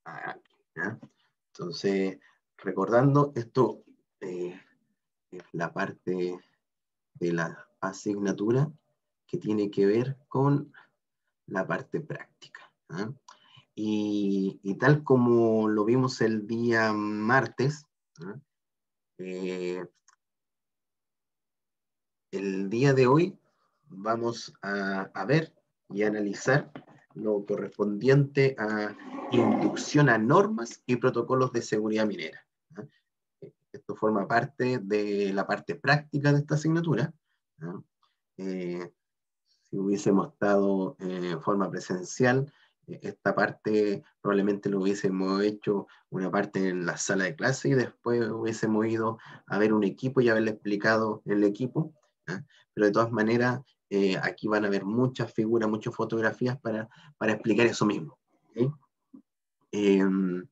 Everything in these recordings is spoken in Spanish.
aquí, ¿ya? Entonces, recordando, esto es la parte de la asignatura que tiene que ver con la parte práctica, ¿ah? Y tal como lo vimos el día martes, ¿ah? eh, el día de hoy vamos a ver y analizar lo correspondiente a inducción a normas y protocolos de seguridad minera, ¿ah? Esto forma parte de la parte práctica de esta asignatura, ¿ah? Eh, si hubiésemos estado en forma presencial, esta parte probablemente lo hubiésemos hecho una parte en la sala de clase y después hubiésemos ido a ver un equipo y haberle explicado el equipo, ¿ah? Pero de todas maneras, aquí van a haber muchas figuras, muchas fotografías para explicar eso mismo. ¿Okay? Eh,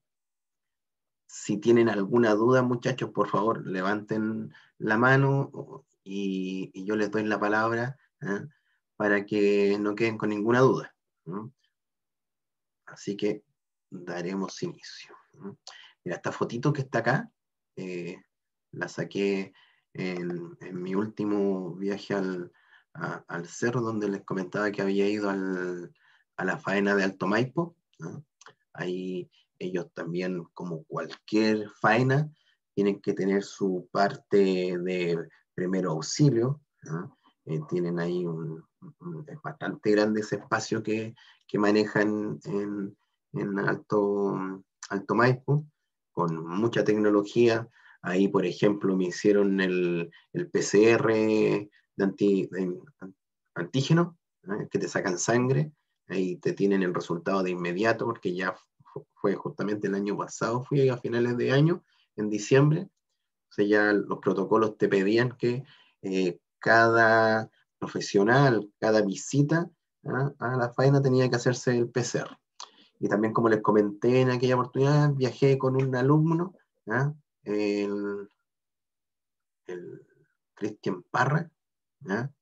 si tienen alguna duda, muchachos, por favor, levanten la mano y yo les doy la palabra, ¿eh? Para que no queden con ninguna duda, ¿no? Así que daremos inicio, ¿no? Mira, esta fotito que está acá, eh, la saqué en mi último viaje al cerro donde les comentaba que había ido a la faena de Alto Maipo, ¿no? Ahí ellos también, como cualquier faena, tienen que tener su parte de primero auxilio, ¿no? Tienen ahí es bastante grande ese espacio que manejan en Alto Maipo, con mucha tecnología. Ahí, por ejemplo, me hicieron el PCR de antígeno, ¿eh? Que te sacan sangre, ahí te tienen el resultado de inmediato, porque ya fue justamente el año pasado, fui a finales de año, en diciembre. O sea, ya los protocolos te pedían que cada profesional, cada visita, ¿ah? A la faena tenía que hacerse el PCR. Y también, como les comenté en aquella oportunidad, viajé con un alumno, ¿ah? el, el Cristian Parra, ¿ah?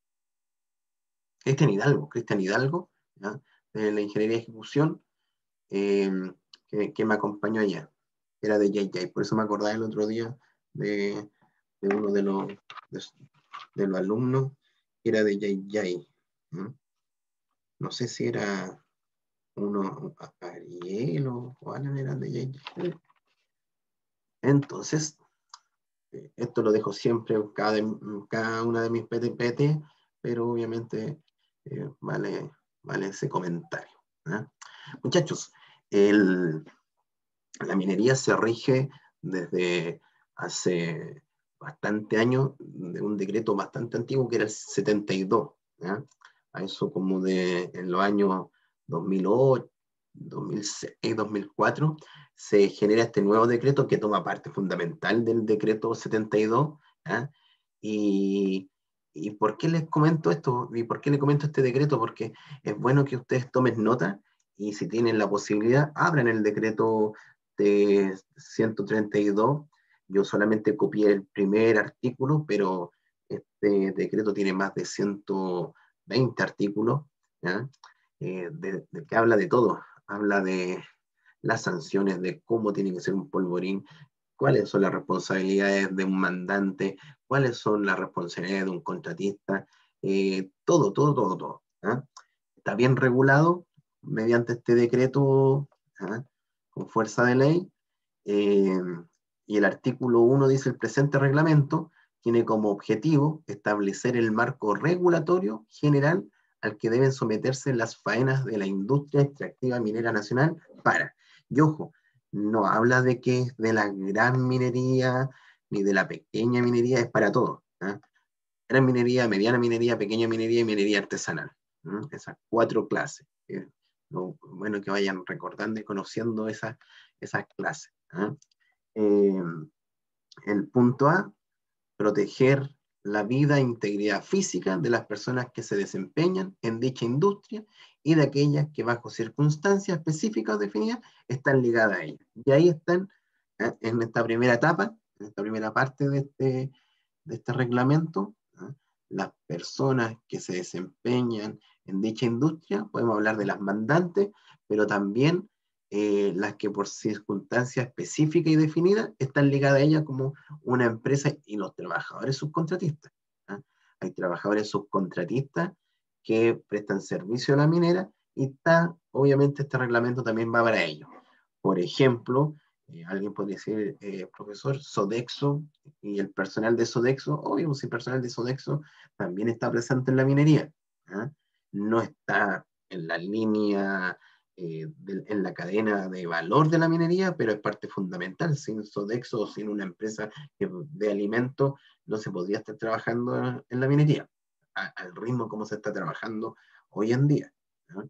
Cristian Hidalgo, ¿ah? De la Ingeniería de Ejecución, eh, que me acompañó allá. Era de JJ, por eso me acordaba el otro día de, de uno de, de los alumnos que era de JJ. ¿No? No sé si era uno, Ariel o Alan eran de JJ. Entonces, esto lo dejo siempre cada una de mis PTPT, pero obviamente vale ese comentario, ¿eh? Muchachos, el, la minería se rige desde hace bastante años de un decreto bastante antiguo que era el 72, ¿ya? A eso como en los años 2008, 2006, 2004, se genera este nuevo decreto que toma parte fundamental del decreto 72, ¿ya? Y, ¿Y por qué les comento esto? ¿Y por qué les comento este decreto? Porque es bueno que ustedes tomen nota y si tienen la posibilidad, abran el decreto de 132. Yo solamente copié el primer artículo, pero este decreto tiene más de 120 artículos, ¿ya? De que habla de todo. Habla de las sanciones, de cómo tiene que ser un polvorín, cuáles son las responsabilidades de un mandante, cuáles son las responsabilidades de un contratista, todo. ¿Ah? Está bien regulado mediante este decreto, ¿ah? Con fuerza de ley, eh, y el artículo 1 dice: el presente reglamento tiene como objetivo establecer el marco regulatorio general al que deben someterse las faenas de la industria extractiva minera nacional y ojo, no habla de que es de la gran minería ni de la pequeña minería, es para todo, ¿eh? Gran minería, mediana minería, pequeña minería y minería artesanal, ¿eh? Esas cuatro clases. Lo bueno que vayan recordando y conociendo esas clases, ¿eh? Eh, el punto A: proteger la vida e integridad física de las personas que se desempeñan en dicha industria y de aquellas que bajo circunstancias específicas definidas están ligadas a ella. Y ahí están, en esta primera etapa, en esta primera parte de este reglamento, ¿eh? Las personas que se desempeñan en dicha industria, podemos hablar de las mandantes, pero también las que por circunstancias específicas y definidas están ligadas a ella como una empresa, y los trabajadores subcontratistas. ¿Ah? Hay trabajadores subcontratistas que prestan servicio a la minera, y obviamente este reglamento también va para ellos. Por ejemplo, alguien podría decir, profesor, Sodexo y el personal de Sodexo, obvio, si el personal de Sodexo también está presente en la minería. ¿Ah? No está en la línea, en la cadena de valor de la minería, pero es parte fundamental. Sin Sodexo o sin una empresa de alimentos no se podría estar trabajando en la minería al ritmo como se está trabajando hoy en día. ¿No?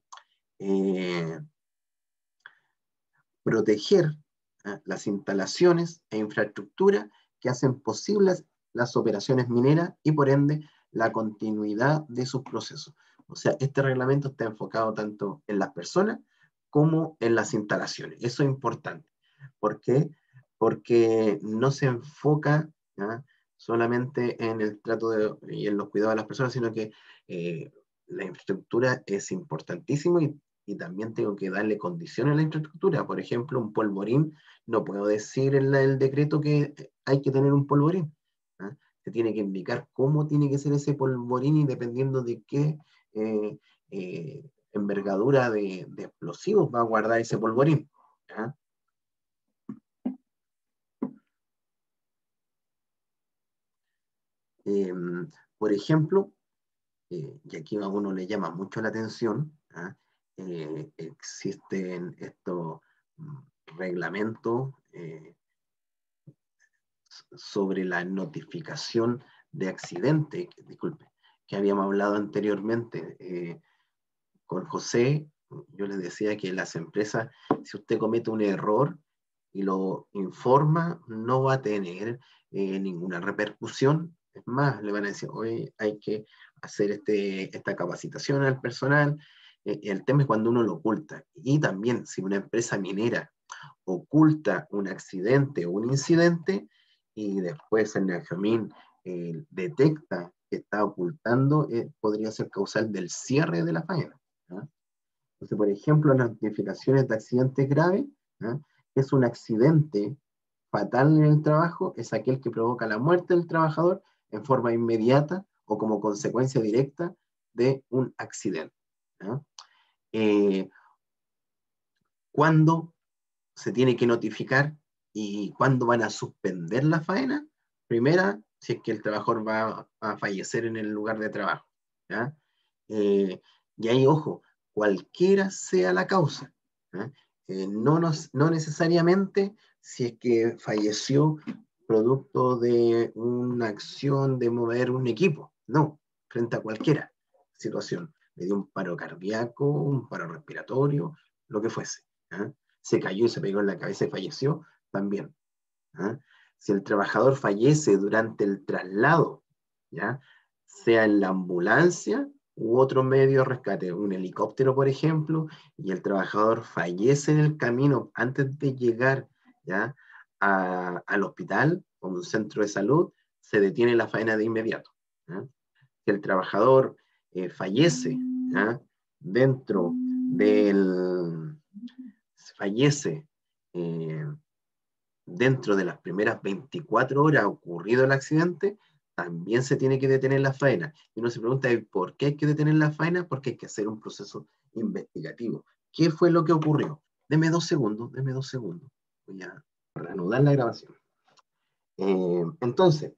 Proteger las instalaciones e infraestructura que hacen posibles las operaciones mineras y por ende la continuidad de sus procesos. O sea, este reglamento está enfocado tanto en las personas como en las instalaciones. Eso es importante. ¿Por qué? Porque no se enfoca, ¿ya?, solamente en el trato y en los cuidados de las personas, sino que la infraestructura es importantísimo, y también tengo que darle condiciones a la infraestructura. Por ejemplo, un polvorín, no puedo decir en el decreto que hay que tener un polvorín. ¿Ah? Se tiene que indicar cómo tiene que ser ese polvorín, y dependiendo de qué envergadura de explosivos va a guardar ese polvorín. ¿Ah? Eh, por ejemplo, y aquí a uno le llama mucho la atención, ¿ah? Existen estos reglamentos sobre la notificación de accidente, disculpe, que habíamos hablado anteriormente con José. Yo les decía que las empresas, si usted comete un error y lo informa, no va a tener ninguna repercusión. Es más, le van a decir, hoy hay que hacer esta capacitación al personal. El tema es cuando uno lo oculta. Y también, si una empresa minera oculta un accidente o un incidente, y después el NAFAMIN detecta que está ocultando, podría ser causal del cierre de la faena. ¿Ah? Entonces, por ejemplo, las notificaciones de accidentes graves, ¿ah?, es un accidente fatal en el trabajo, es aquel que provoca la muerte del trabajador en forma inmediata o como consecuencia directa de un accidente. ¿Ah? ¿Cuándo se tiene que notificar y cuándo van a suspender la faena? Primera, si es que el trabajador va a fallecer en el lugar de trabajo. ¿Ya? Y ahí, ojo, cualquiera sea la causa. ¿Ya? No necesariamente si es que falleció producto de una acción de mover un equipo. No, frente a cualquiera situación. Le dio un paro cardíaco, un paro respiratorio, lo que fuese. ¿Ya? Se cayó y se pegó en la cabeza y falleció, también. ¿Ah? Si el trabajador fallece durante el traslado, ¿ya?, sea en la ambulancia u otro medio de rescate, un helicóptero, por ejemplo, y el trabajador fallece en el camino antes de llegar, ¿ya?, al hospital o un centro de salud, se detiene la faena de inmediato. ¿Ya? Si el trabajador fallece, ¿ya?, dentro del fallece eh, dentro de las primeras 24 horas ocurrido el accidente, también se tiene que detener la faena. Y uno se pregunta, ¿por qué hay que detener la faena? Porque hay que hacer un proceso investigativo. ¿Qué fue lo que ocurrió? Deme 2 segundos, deme 2 segundos. Voy a reanudar la grabación. Entonces,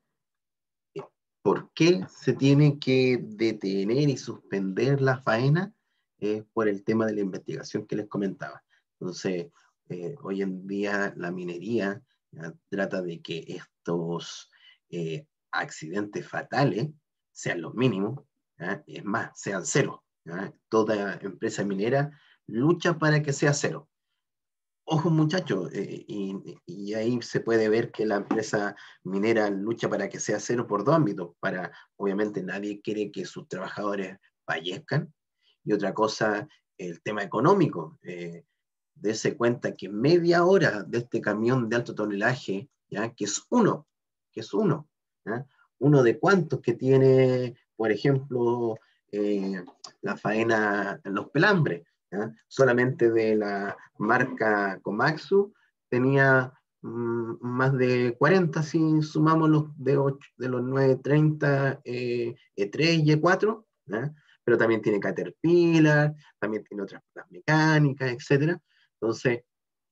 ¿por qué se tiene que detener y suspender la faena? Por el tema de la investigación que les comentaba. Entonces, hoy en día la minería trata de que estos accidentes fatales sean los mínimos, ¿ya? Es más, sean cero. ¿Ya? Toda empresa minera lucha para que sea cero. Ojo, muchachos, y ahí se puede ver que la empresa minera lucha para que sea cero por dos ámbitos. Obviamente nadie quiere que sus trabajadores fallezcan. Y otra cosa, el tema económico. Dese cuenta que media hora de este camión de alto tonelaje, ¿ya?, que es uno, ¿ya?, uno de cuantos que tiene, por ejemplo, la faena en los pelambres. ¿ya? Solamente de la marca Komatsu tenía más de 40 si sumamos los de los 930 E3 y E4, ¿ya? Pero también tiene Caterpillar, también tiene otras platas mecánicas, etcétera. Entonces,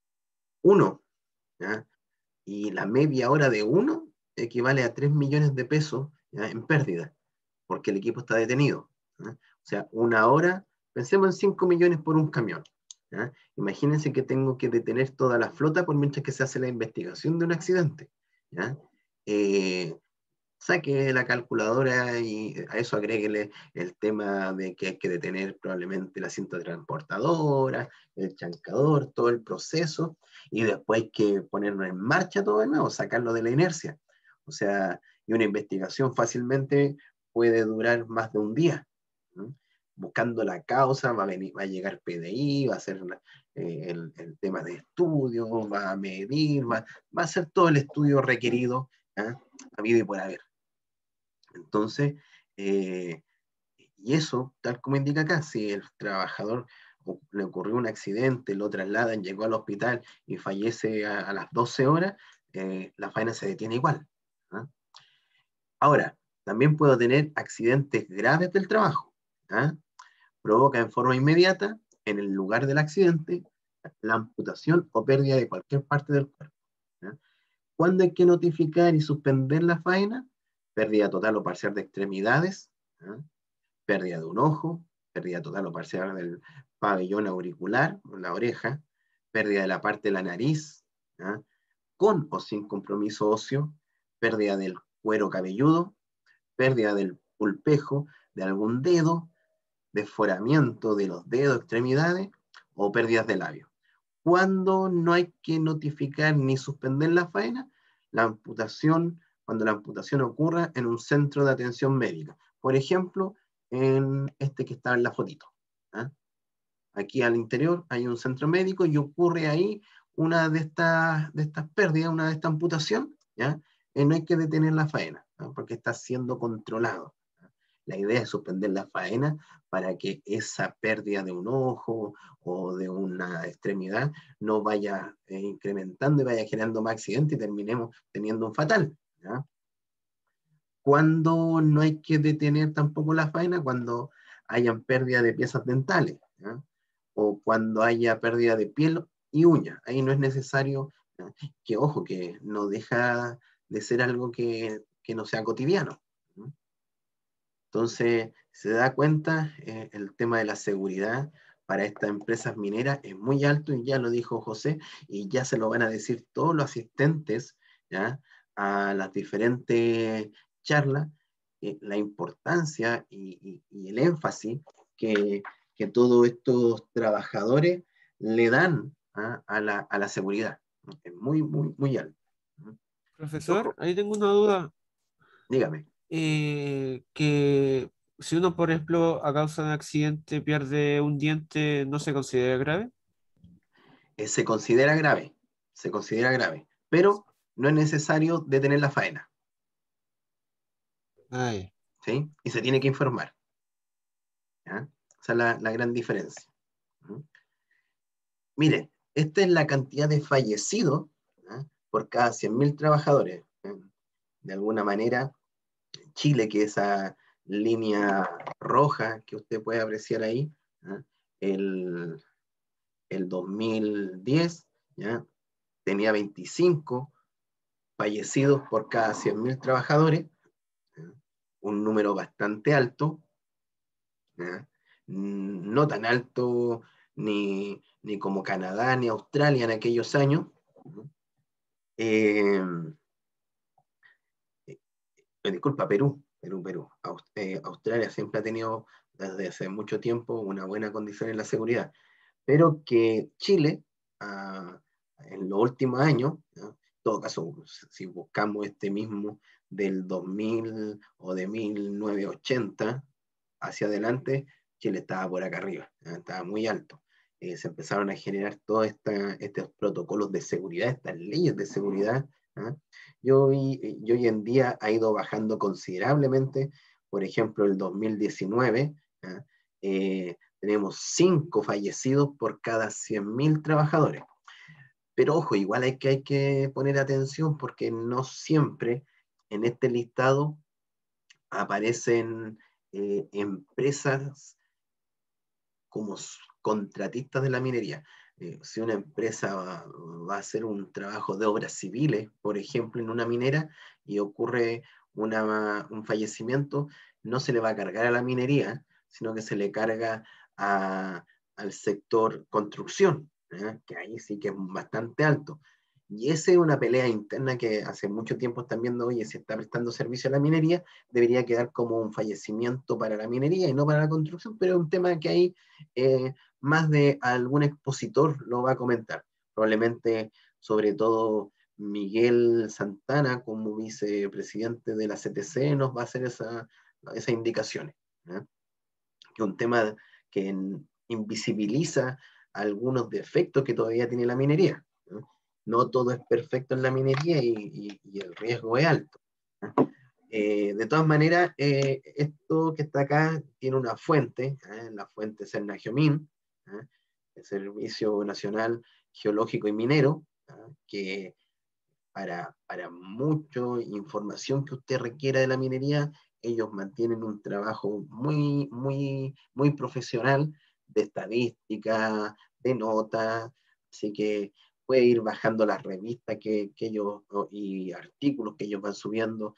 uno, ¿ya? Y la media hora de uno equivale a 3 millones de pesos, ¿ya? En pérdida, porque el equipo está detenido, ¿ya? O sea, una hora, pensemos en 5 millones por un camión, ¿ya? Imagínense que tengo que detener toda la flota por mientras que se hace la investigación de un accidente, ¿ya? Eh, Saque la calculadora y a eso agréguele el tema de que hay que detener probablemente la cinta transportadora, el chancador, todo el proceso, y después hay que ponerlo en marcha todo de nuevo, sacarlo de la inercia. O sea, y una investigación fácilmente puede durar más de un día, ¿no? Buscando la causa, va a llegar PDI, va a hacer el tema de estudio, va a medir, va a hacer todo el estudio requerido, ¿eh? Habido y por haber. Entonces, eh, y eso, tal como indica acá, si el trabajador le ocurrió un accidente, lo trasladan, llegó al hospital y fallece a las 12 horas, la faena se detiene igual, ¿ah? Ahora, también puedo tener accidentes graves del trabajo, ¿ah? Provoca en forma inmediata, en el lugar del accidente, la amputación o pérdida de cualquier parte del cuerpo, ¿ah? ¿Cuándo hay que notificar y suspender la faena? Pérdida total o parcial de extremidades, ¿ah? Pérdida de un ojo, pérdida total o parcial del pabellón auricular, la oreja, pérdida de la parte de la nariz, ¿ah? Con o sin compromiso óseo, pérdida del cuero cabelludo, pérdida del pulpejo de algún dedo, desforamiento de los dedos, extremidades o pérdidas de labios. ¿Cuándo no hay que notificar ni suspender la faena? La amputación, cuando la amputación ocurra en un centro de atención médica. Por ejemplo, en este que está en la fotito, ¿ah? Aquí al interior hay un centro médico y ocurre ahí una de estas pérdidas, una de esta amputación, ¿ya? No hay que detener la faena, ¿no? Porque está siendo controlado. La idea es suspender la faena para que esa pérdida de un ojo o de una extremidad no vaya incrementando y vaya generando más accidentes y terminemos teniendo un fatal, ¿ya? Cuando no hay que detener tampoco la faena, cuando hayan pérdida de piezas dentales, ¿ya? O cuando haya pérdida de piel y uñas. Ahí no es necesario, ¿ya? Que ojo, que no deja de ser algo que no sea cotidiano, ¿no? Entonces, se da cuenta, el tema de la seguridad para estas empresas mineras es muy alto y ya lo dijo José y ya se lo van a decir todos los asistentes, ¿ya? A las diferentes charlas, la importancia y el énfasis que, que todos estos trabajadores le dan, ¿ah? A la seguridad. Es muy, muy, muy alto. Y Profesor, ojo, ahí tengo una duda. dígame, Que si uno, por ejemplo, a causa de un accidente pierde un diente, ¿no se considera grave? se considera grave, pero no es necesario detener la faena, Ay, ¿sí? Y se tiene que informar, ¿ya? Esa es la gran diferencia. ¿Mm? Miren, esta es la cantidad de fallecidos, ¿ya? Por cada 100.000 trabajadores. De alguna manera, Chile, que esa línea roja que usted puede apreciar ahí, ¿ya? El, el 2010, ¿ya? Tenía 25 fallecidos por cada 100.000 trabajadores, ¿ya? Un número bastante alto, ¿ya? No tan alto ni como Canadá ni Australia en aquellos años. Eh, Disculpa, Perú. Australia siempre ha tenido desde hace mucho tiempo una buena condición en la seguridad, pero que Chile, en los últimos años, ¿no? En todo caso, si buscamos este mismo del 2000 o de 1980 hacia adelante, Chile estaba por acá arriba, ¿no? Estaba muy alto. Se empezaron a generar todos estos protocolos de seguridad, estas leyes de seguridad, ¿no? Y hoy en día ha ido bajando considerablemente. Por ejemplo, el 2019, ¿no? tenemos 5 fallecidos por cada 100.000 trabajadores. Pero ojo, igual hay que poner atención porque no siempre en este listado aparecen empresas como contratistas de la minería. Si una empresa va a hacer un trabajo de obras civiles, por ejemplo, en una minera, y ocurre un fallecimiento, no se le va a cargar a la minería, sino que se le carga al sector construcción, que ahí sí que es bastante alto. Y esa es una pelea interna que hace mucho tiempo están viendo, oye, si está prestando servicio a la minería, debería quedar como un fallecimiento para la minería y no para la construcción, pero es un tema que ahí más de algún expositor lo va a comentar. Probablemente, sobre todo, Miguel Santana, como vicepresidente de la CTC, nos va a hacer esas indicaciones. ¿Eh? Que es un tema que invisibiliza algunos defectos que todavía tiene la minería. No todo es perfecto en la minería y el riesgo es alto. De todas maneras, esto que está acá tiene una fuente, la fuente Cernagiomín, el Servicio Nacional Geológico y Minero, que para mucha información que usted requiera de la minería, ellos mantienen un trabajo muy, muy, muy profesional de estadística, de notas, así que puede ir bajando las revistas que ellos y artículos que ellos van subiendo,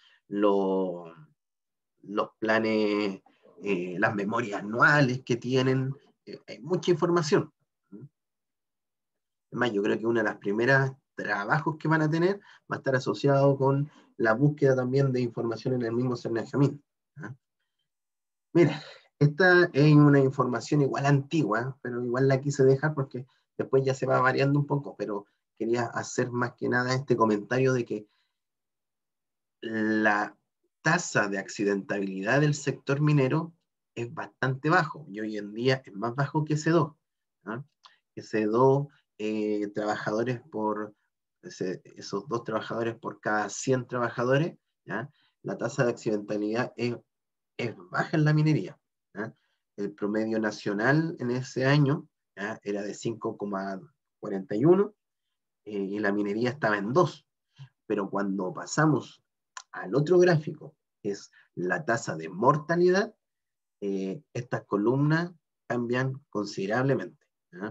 los planes, las memorias anuales que tienen, hay mucha información. Además, yo creo que una de las primeras trabajos que van a tener va a estar asociado con la búsqueda también de información en el mismo Cernagiomín. Mira, esta es una información igual antigua, pero igual la quise dejar porque después ya se va variando un poco, pero quería hacer más que nada este comentario de que la tasa de accidentabilidad del sector minero es bastante bajo y hoy en día es más bajo que C2. ¿Ah? Que C2, trabajadores por, esos 2 trabajadores por cada 100 trabajadores, ¿ya? La tasa de accidentabilidad es baja en la minería. ¿Ya? El promedio nacional en ese año, ¿ya? Era de 5,41 y la minería estaba en 2. Pero cuando pasamos al otro gráfico, que es la tasa de mortalidad, estas columnas cambian considerablemente.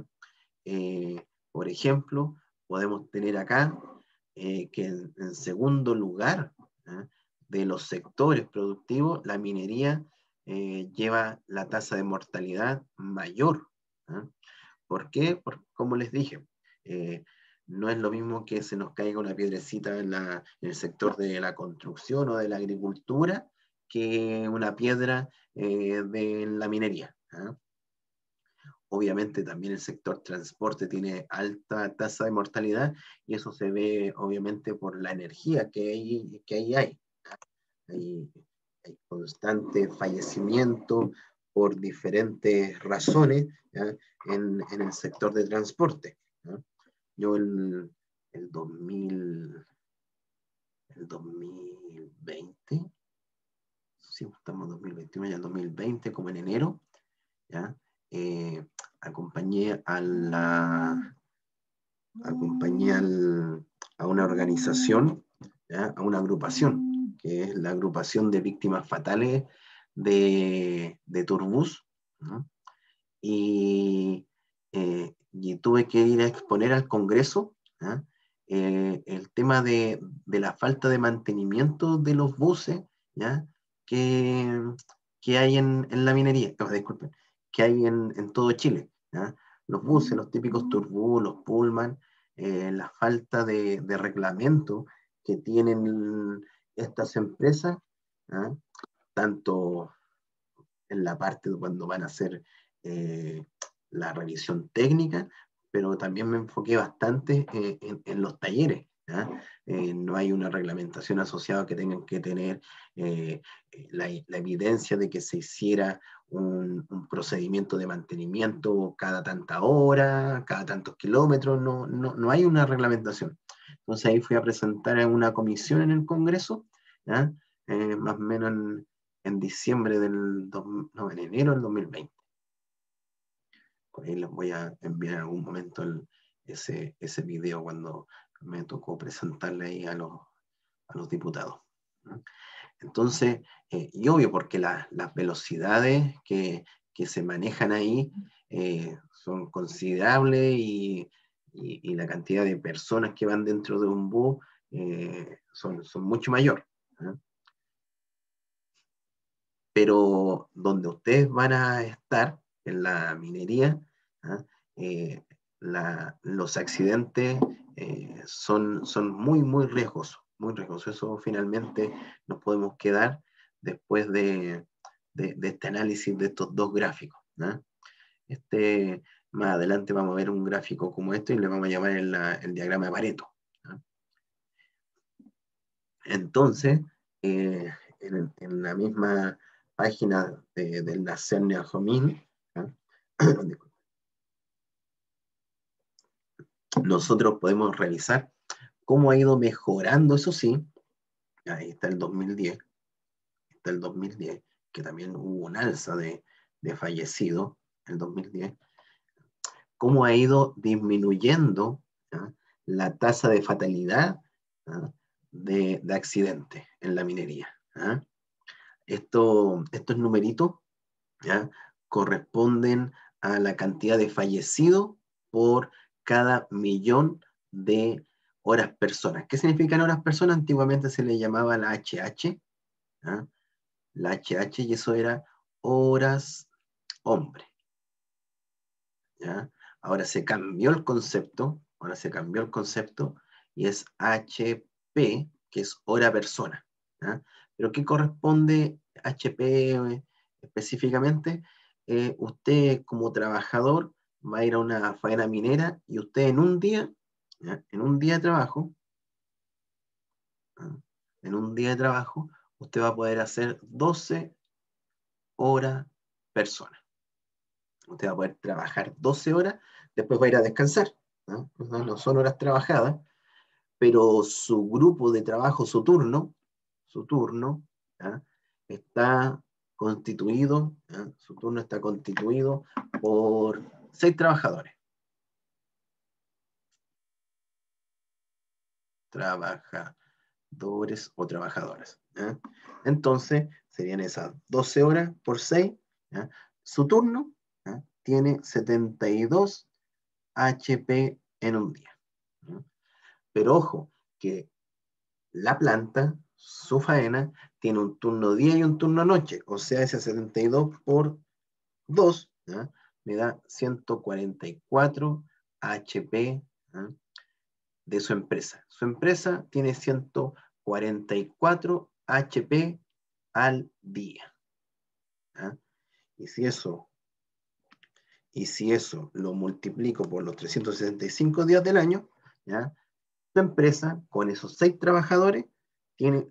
Por ejemplo, podemos tener acá que en segundo lugar, ¿eh? De los sectores productivos, la minería lleva la tasa de mortalidad mayor. ¿Eh? ¿Por qué? Porque, como les dije, no es lo mismo que se nos caiga una piedrecita en el sector de la construcción o de la agricultura que una piedra de la minería. ¿Eh? Obviamente también el sector transporte tiene alta tasa de mortalidad y eso se ve obviamente por la energía que ahí hay. Hay, hay constante fallecimiento por diferentes razones, ¿ya? En el sector de transporte. ¿Ya? Yo el 2020, sí, estamos en 2021, ya en 2020, como en enero, ¿ya? Eh, acompañé acompañé a una organización, ¿ya? A una agrupación, que es la agrupación de víctimas fatales de Turbus, ¿no? Y tuve que ir a exponer al Congreso, ¿ya? El tema de la falta de mantenimiento de los buses, ¿ya? Que, que hay en la minería, disculpen, que hay en todo Chile, ¿ya? Los buses, los típicos turbús, los pullman, la falta de reglamento que tienen estas empresas, ¿ya? Tanto en la parte de cuando van a hacer eh, la revisión técnica, pero también me enfoqué bastante en los talleres. ¿Ya? No hay una reglamentación asociada que tengan que tener la evidencia de que se hiciera un procedimiento de mantenimiento cada tanta hora, cada tantos kilómetros, no hay una reglamentación. Entonces ahí fui a presentar a una comisión en el Congreso, ¿ya? Más o menos en diciembre no, en enero del 2020. Por ahí les voy a enviar en algún momento ese video cuando me tocó presentarle ahí a los diputados. Entonces, y obvio, porque las velocidades que se manejan ahí son considerables y la cantidad de personas que van dentro de un bus son mucho mayor. ¿Eh? Pero donde ustedes van a estar, en la minería, ¿eh? Los accidentes son muy riesgosos, muy riesgosos. Eso finalmente nos podemos quedar después de este análisis de estos dos gráficos. Más adelante vamos a ver un gráfico como este y le vamos a llamar el diagrama de Pareto. Entonces, en la misma página del Nasser Neajomín, nosotros podemos revisar cómo ha ido mejorando, eso sí. Ahí está el 2010, que también hubo un alza de fallecidos en el 2010, cómo ha ido disminuyendo la tasa de fatalidad de accidentes en la minería. Estos numeritos corresponden a la cantidad de fallecidos por cada millón de horas personas. ¿Qué significan horas personas? Antiguamente se le llamaba la HH, la HH, y eso era horas hombre. Ahora se cambió el concepto, y es HP, que es hora persona. Pero ¿qué corresponde HP específicamente? Usted como trabajador va a ir a una faena minera y usted en un día de trabajo, usted va a poder hacer 12 horas persona. Usted va a poder trabajar 12 horas, después va a ir a descansar. No son horas trabajadas, pero su grupo de trabajo, su turno, está constituido, su turno está constituido por 6 trabajadores. Trabajadores o trabajadoras. Entonces, serían esas 12 horas por 6. Su turno tiene 72 HP en un día. Pero ojo, que la planta, su faena, tiene un turno día y un turno noche. O sea, ese 72 por 2 me da 144 HP de su empresa. Su empresa tiene 144 HP al día. Y si eso lo multiplico por los 365 días del año, tu empresa, con esos 6 trabajadores, tiene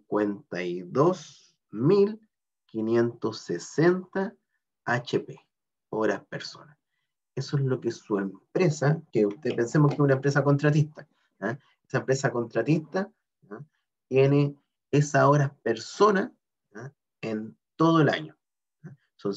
52.560 HP, horas persona. Eso es lo que su empresa, que usted pensemos que es una empresa contratista, esa empresa contratista tiene esas horas persona en todo el año. Son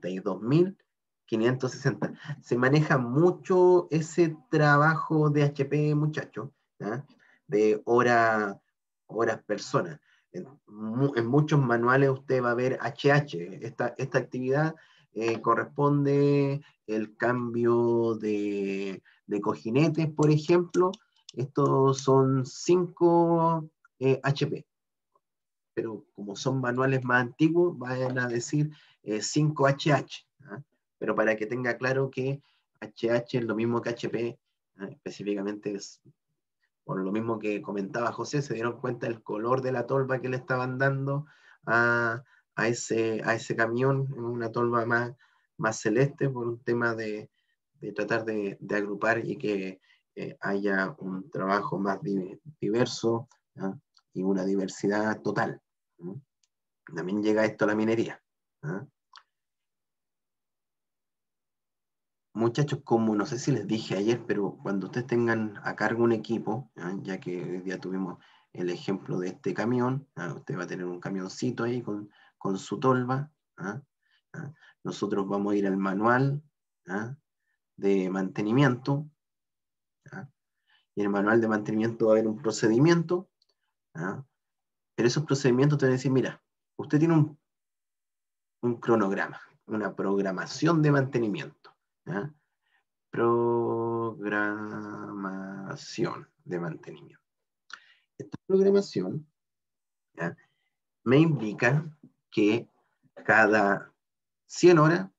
52.560. Se maneja mucho ese trabajo de HP, muchachos, de horas personas. En muchos manuales usted va a ver HH. Esta actividad corresponde el cambio de cojinetes, por ejemplo. Estos son 5 HP. Pero como son manuales más antiguos, van a decir 5HH. Pero para que tenga claro que HH es lo mismo que HP, específicamente es por lo mismo que comentaba José, se dieron cuenta del color de la tolva que le estaban dando a ese camión, una tolva más celeste, por un tema de tratar de agrupar y que haya un trabajo más diverso y una diversidad total. También llega esto a la minería. Muchachos, como no sé si les dije ayer, pero cuando ustedes tengan a cargo un equipo, ya que hoy día tuvimos el ejemplo de este camión, usted va a tener un camioncito ahí con su tolva. Nosotros vamos a ir al manual de mantenimiento, ¿ya? Y en el manual de mantenimiento va a haber un procedimiento, ¿ya? Pero esos procedimientos te van a decir, mira, usted tiene un cronograma, una programación de mantenimiento, ¿ya? Programación de mantenimiento. Esta programación, ¿ya?, me indica que cada 100 horas,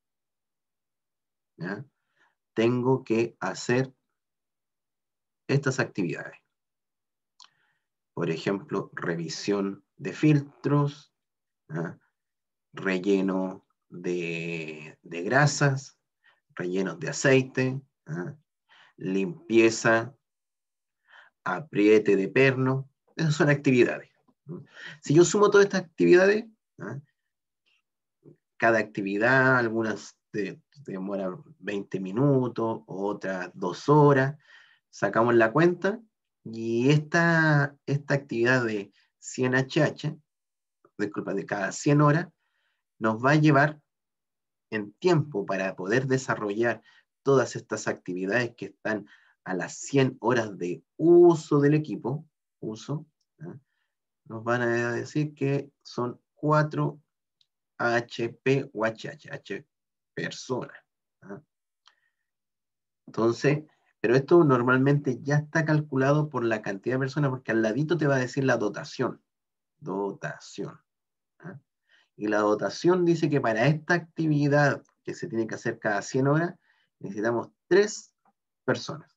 ¿ya?, tengo que hacer estas actividades. Por ejemplo, revisión de filtros, ¿ya?, relleno de grasas, rellenos de aceite, ¿ya?, limpieza, apriete de perno. Esas son actividades. Si yo sumo todas estas actividades, ¿ya?, cada actividad, algunas demoran 20 minutos, otras 2 horas, sacamos la cuenta y esta actividad de 100 HH, disculpa, de cada 100 horas, nos va a llevar en tiempo para poder desarrollar todas estas actividades que están a las 100 horas de uso del equipo, ¿ya?, nos van a decir que son 4 HP o HH personas, ¿ah? Entonces, pero esto normalmente ya está calculado por la cantidad de personas, porque al ladito te va a decir la dotación. Dotación. ¿Ah? Y la dotación dice que para esta actividad que se tiene que hacer cada 100 horas, necesitamos 3 personas.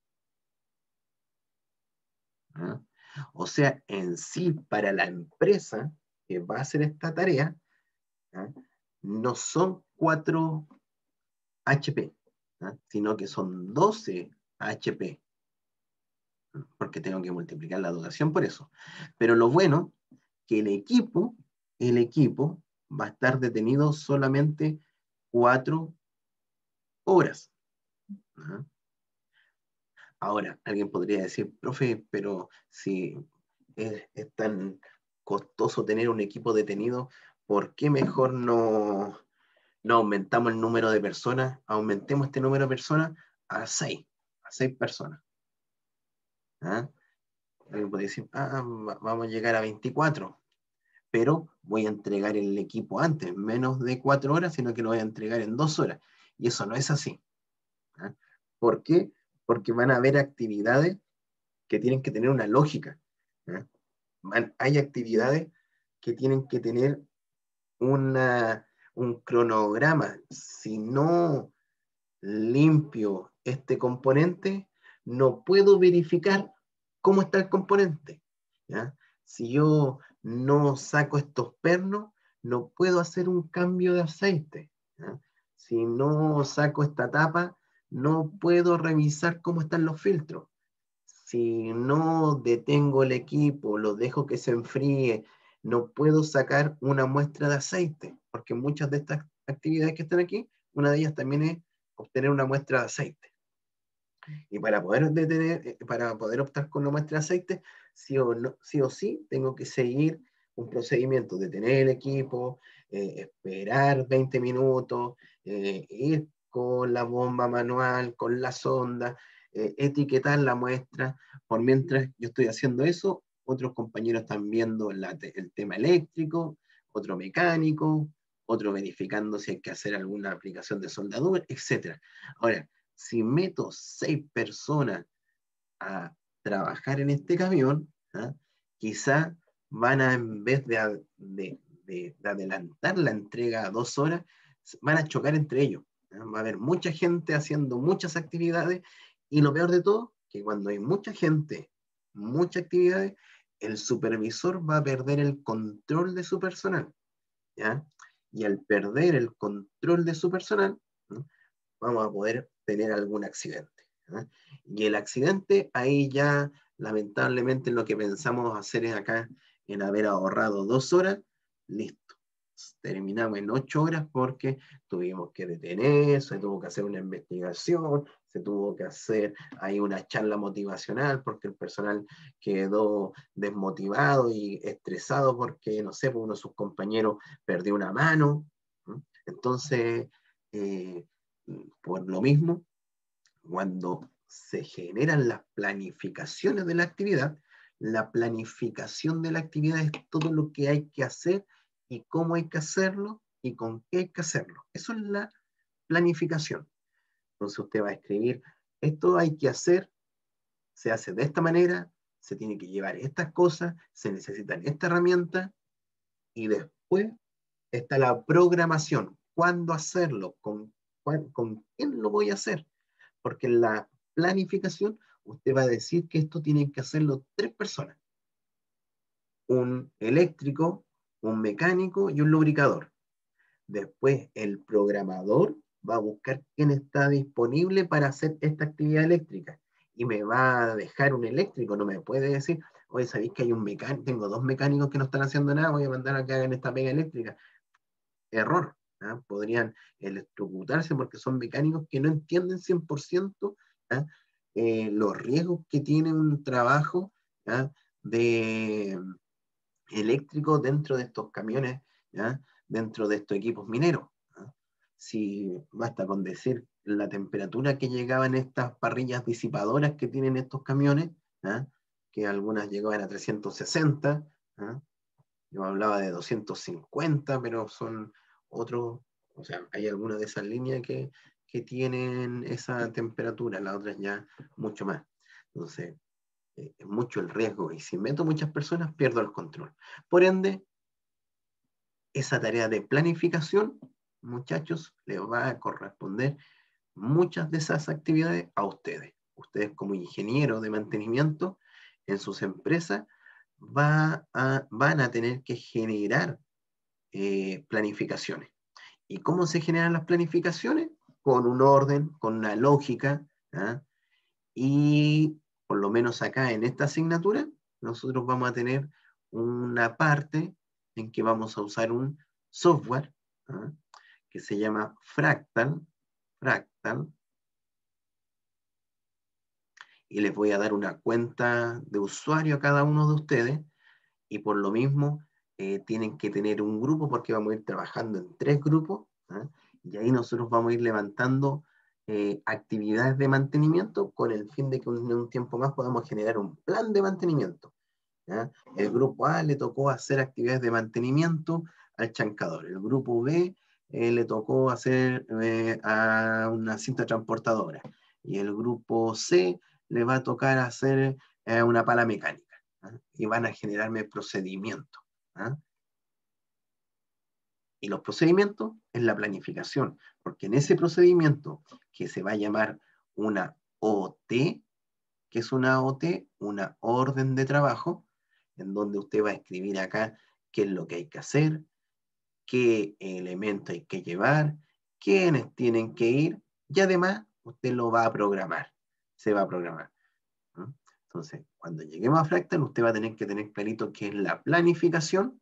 ¿Ah? O sea, en sí, para la empresa que va a hacer esta tarea, ¿ah?, no son 4 HP, ¿ah?, sino que son 12 HP, porque tengo que multiplicar la dotación por eso. Pero lo bueno, que el equipo va a estar detenido solamente 4 horas. ¿Ah? Ahora, alguien podría decir, profe, pero si es tan costoso tener un equipo detenido, ¿por qué mejor no aumentamos el número de personas? Aumentemos este número de personas a 6 personas. ¿Ah? Alguien puede decir, vamos a llegar a 24, pero voy a entregar el equipo antes, menos de 4 horas, sino que lo voy a entregar en 2 horas. Y eso no es así. ¿Ah? ¿Por qué? Porque van a haber actividades que tienen que tener una lógica. ¿Ah? Hay actividades que tienen que tener un cronograma. Si no limpio este componente, no puedo verificar cómo está el componente, ¿ya? Si yo no saco estos pernos, no puedo hacer un cambio de aceite, ¿ya? Si no saco esta tapa, no puedo revisar cómo están los filtros. Si no detengo el equipo, lo dejo que se enfríe, no puedo sacar una muestra de aceite, porque muchas de estas actividades que están aquí, una de ellas también es obtener una muestra de aceite. Y para poder optar con una muestra de aceite, sí o sí, tengo que seguir un procedimiento, detener el equipo, esperar 20 minutos, ir con la bomba manual, con la sonda, etiquetar la muestra. Por mientras yo estoy haciendo eso, otros compañeros están viendo el tema eléctrico, otro mecánico, otro verificando si hay que hacer alguna aplicación de soldadura, etc. Ahora, si meto 6 personas a trabajar en este camión, ¿ah?, quizá van a, en vez de adelantar la entrega a 2 horas, van a chocar entre ellos. ¿Ah? Va a haber mucha gente haciendo muchas actividades y lo peor de todo, que cuando hay mucha gente, muchas actividades, el supervisor va a perder el control de su personal, ¿ya? Y al perder el control de su personal, ¿no?, vamos a poder tener algún accidente, ¿eh? Y el accidente, ahí ya lamentablemente lo que pensamos hacer es acá en haber ahorrado 2 horas, listo. Terminamos en 8 horas porque tuvimos que detener, se tuvo que hacer una investigación, se tuvo que hacer ahí una charla motivacional porque el personal quedó desmotivado y estresado porque, no sé, pues uno de sus compañeros perdió una mano. ¿Mm? Entonces, por lo mismo, cuando se generan las planificaciones de la actividad, la planificación de la actividad es todo lo que hay que hacer y cómo hay que hacerlo y con qué hay que hacerlo. Eso es la planificación. Entonces usted va a escribir, esto hay que hacer, se hace de esta manera, se tiene que llevar estas cosas, se necesitan esta herramienta y después está la programación. ¿Cuándo hacerlo? ¿Con quién lo voy a hacer? Porque en la planificación usted va a decir que esto tienen que hacerlo 3 personas. Un eléctrico, un mecánico y un lubricador. Después el programador va a buscar quién está disponible para hacer esta actividad eléctrica y me va a dejar un eléctrico, no me puede decir, oye, ¿sabéis que hay un mecánico? Tengo 2 mecánicos que no están haciendo nada, voy a mandar a que hagan esta pega eléctrica. Error. ¿Ah? Podrían electrocutarse porque son mecánicos que no entienden 100% ¿ah? Los riesgos que tiene un trabajo ¿ah? de eléctrico dentro de estos camiones, ¿ya? Dentro de estos equipos mineros. ¿Ya? Si basta con decir la temperatura que llegaban estas parrillas disipadoras que tienen estos camiones, ¿ya? Que algunas llegaban a 360, ¿ya? Yo hablaba de 250, pero son otros, o sea, hay algunas de esas líneas que tienen esa temperatura, las otras ya mucho más. Entonces, es mucho el riesgo y si meto muchas personas pierdo el control. Por ende, esa tarea de planificación, muchachos, les va a corresponder muchas de esas actividades a ustedes. Ustedes como ingenieros de mantenimiento en sus empresas van a tener que generar planificaciones. ¿Y cómo se generan las planificaciones? Con un orden, con una lógica, ¿ah? Y por lo menos acá en esta asignatura, nosotros vamos a tener una parte en que vamos a usar un software ¿ah? Que se llama Fractal, y les voy a dar una cuenta de usuario a cada uno de ustedes, y por lo mismo tienen que tener un grupo porque vamos a ir trabajando en 3 grupos, ¿ah? Y ahí nosotros vamos a ir levantando actividades de mantenimiento con el fin de que en un tiempo más podamos generar un plan de mantenimiento. ¿Ya? El grupo A le tocó hacer actividades de mantenimiento al chancador, el grupo B le tocó hacer a una cinta transportadora y el grupo C le va a tocar hacer una pala mecánica. ¿Ah? Y van a generarme procedimientos. ¿Ah? Y los procedimientos es la planificación, porque en ese procedimiento que se va a llamar una OT, que es una OT, una orden de trabajo, en donde usted va a escribir acá qué es lo que hay que hacer, qué elementos hay que llevar, quiénes tienen que ir, y además usted lo va a programar, se va a programar. ¿No? Entonces, cuando lleguemos a Fractal, usted va a tener que tener clarito qué es la planificación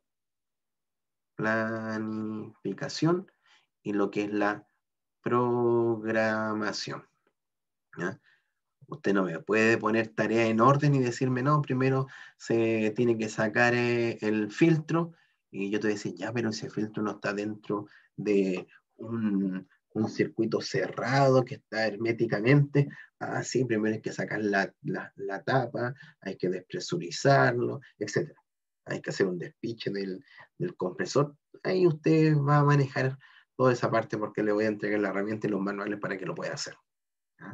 y lo que es la programación. ¿Ya? Usted no me puede poner tarea en orden y decirme, no, primero se tiene que sacar el filtro, y yo te voy a decir, ya, pero ese filtro no está dentro de un circuito cerrado que está herméticamente. Ah, sí, primero hay que sacar la tapa, hay que despresurizarlo, etc. Hay que hacer un despiche del compresor. Ahí usted va a manejar toda esa parte porque le voy a entregar la herramienta y los manuales para que lo pueda hacer. ¿Ah?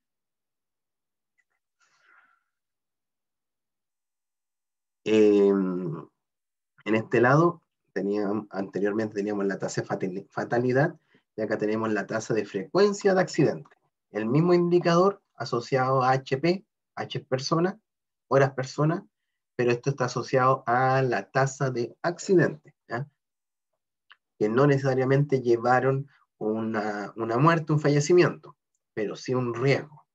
En este lado, anteriormente teníamos la tasa de fatalidad y acá tenemos la tasa de frecuencia de accidente. El mismo indicador asociado a HP, H persona, horas persona, pero esto está asociado a la tasa de accidente, ¿ya? Que no necesariamente llevaron una muerte, un fallecimiento, pero sí un riesgo.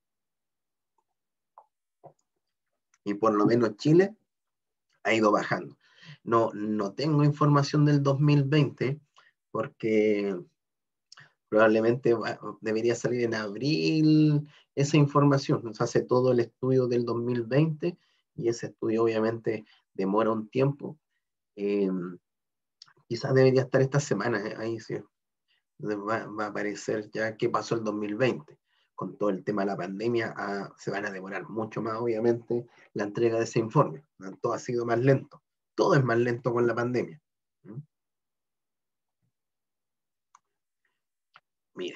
Y por lo menos Chile ha ido bajando. No tengo información del 2020 porque probablemente debería salir en abril esa información. Se hace todo el estudio del 2020 y ese estudio obviamente demora un tiempo. Eh, Quizás debería estar esta semana, ahí sí. Va a aparecer ya qué pasó el 2020. con todo el tema de la pandemia, se van a demorar mucho más, obviamente, la entrega de ese informe. Todo ha sido más lento. Todo es más lento con la pandemia. Mire,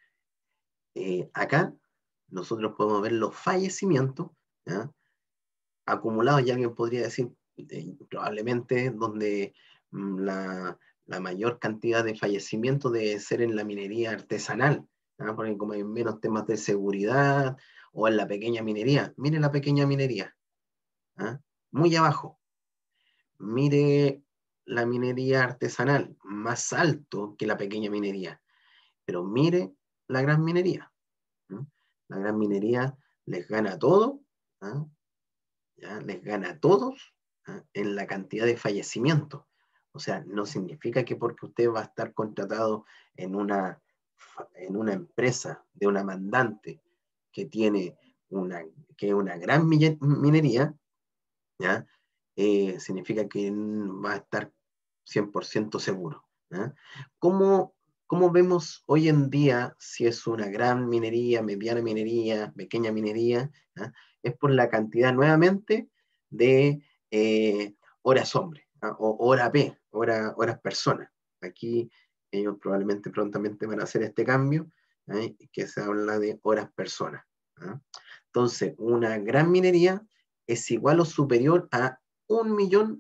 acá nosotros podemos ver los fallecimientos, ¿ya?, acumulados, y alguien podría decir, probablemente donde la mayor cantidad de fallecimientos debe ser en la minería artesanal, ¿ya?, porque como hay menos temas de seguridad, o en la pequeña minería. Mire la pequeña minería, ¿ya?, muy abajo. Mire la minería artesanal, más alto que la pequeña minería. Pero mire la gran minería. La gran minería les gana a todo, ¿ah?, ¿ya?, les gana a todos, ¿ah?, en la cantidad de fallecimientos. O sea, no significa que porque usted va a estar contratado en una empresa de una mandante que tiene una gran minería, ¿ya?, significa que va a estar 100% seguro, ¿ya? ¿Cómo, ¿Cómo vemos hoy en día si es una gran minería, mediana minería, pequeña minería? ¿Ya? Es por la cantidad nuevamente de horas hombre, ¿ah?, o hora P, horas personas. Aquí ellos probablemente prontamente van a hacer este cambio, ¿eh?, que se habla de horas personas, ¿ah? Entonces, una gran minería es igual o superior a 1.000.000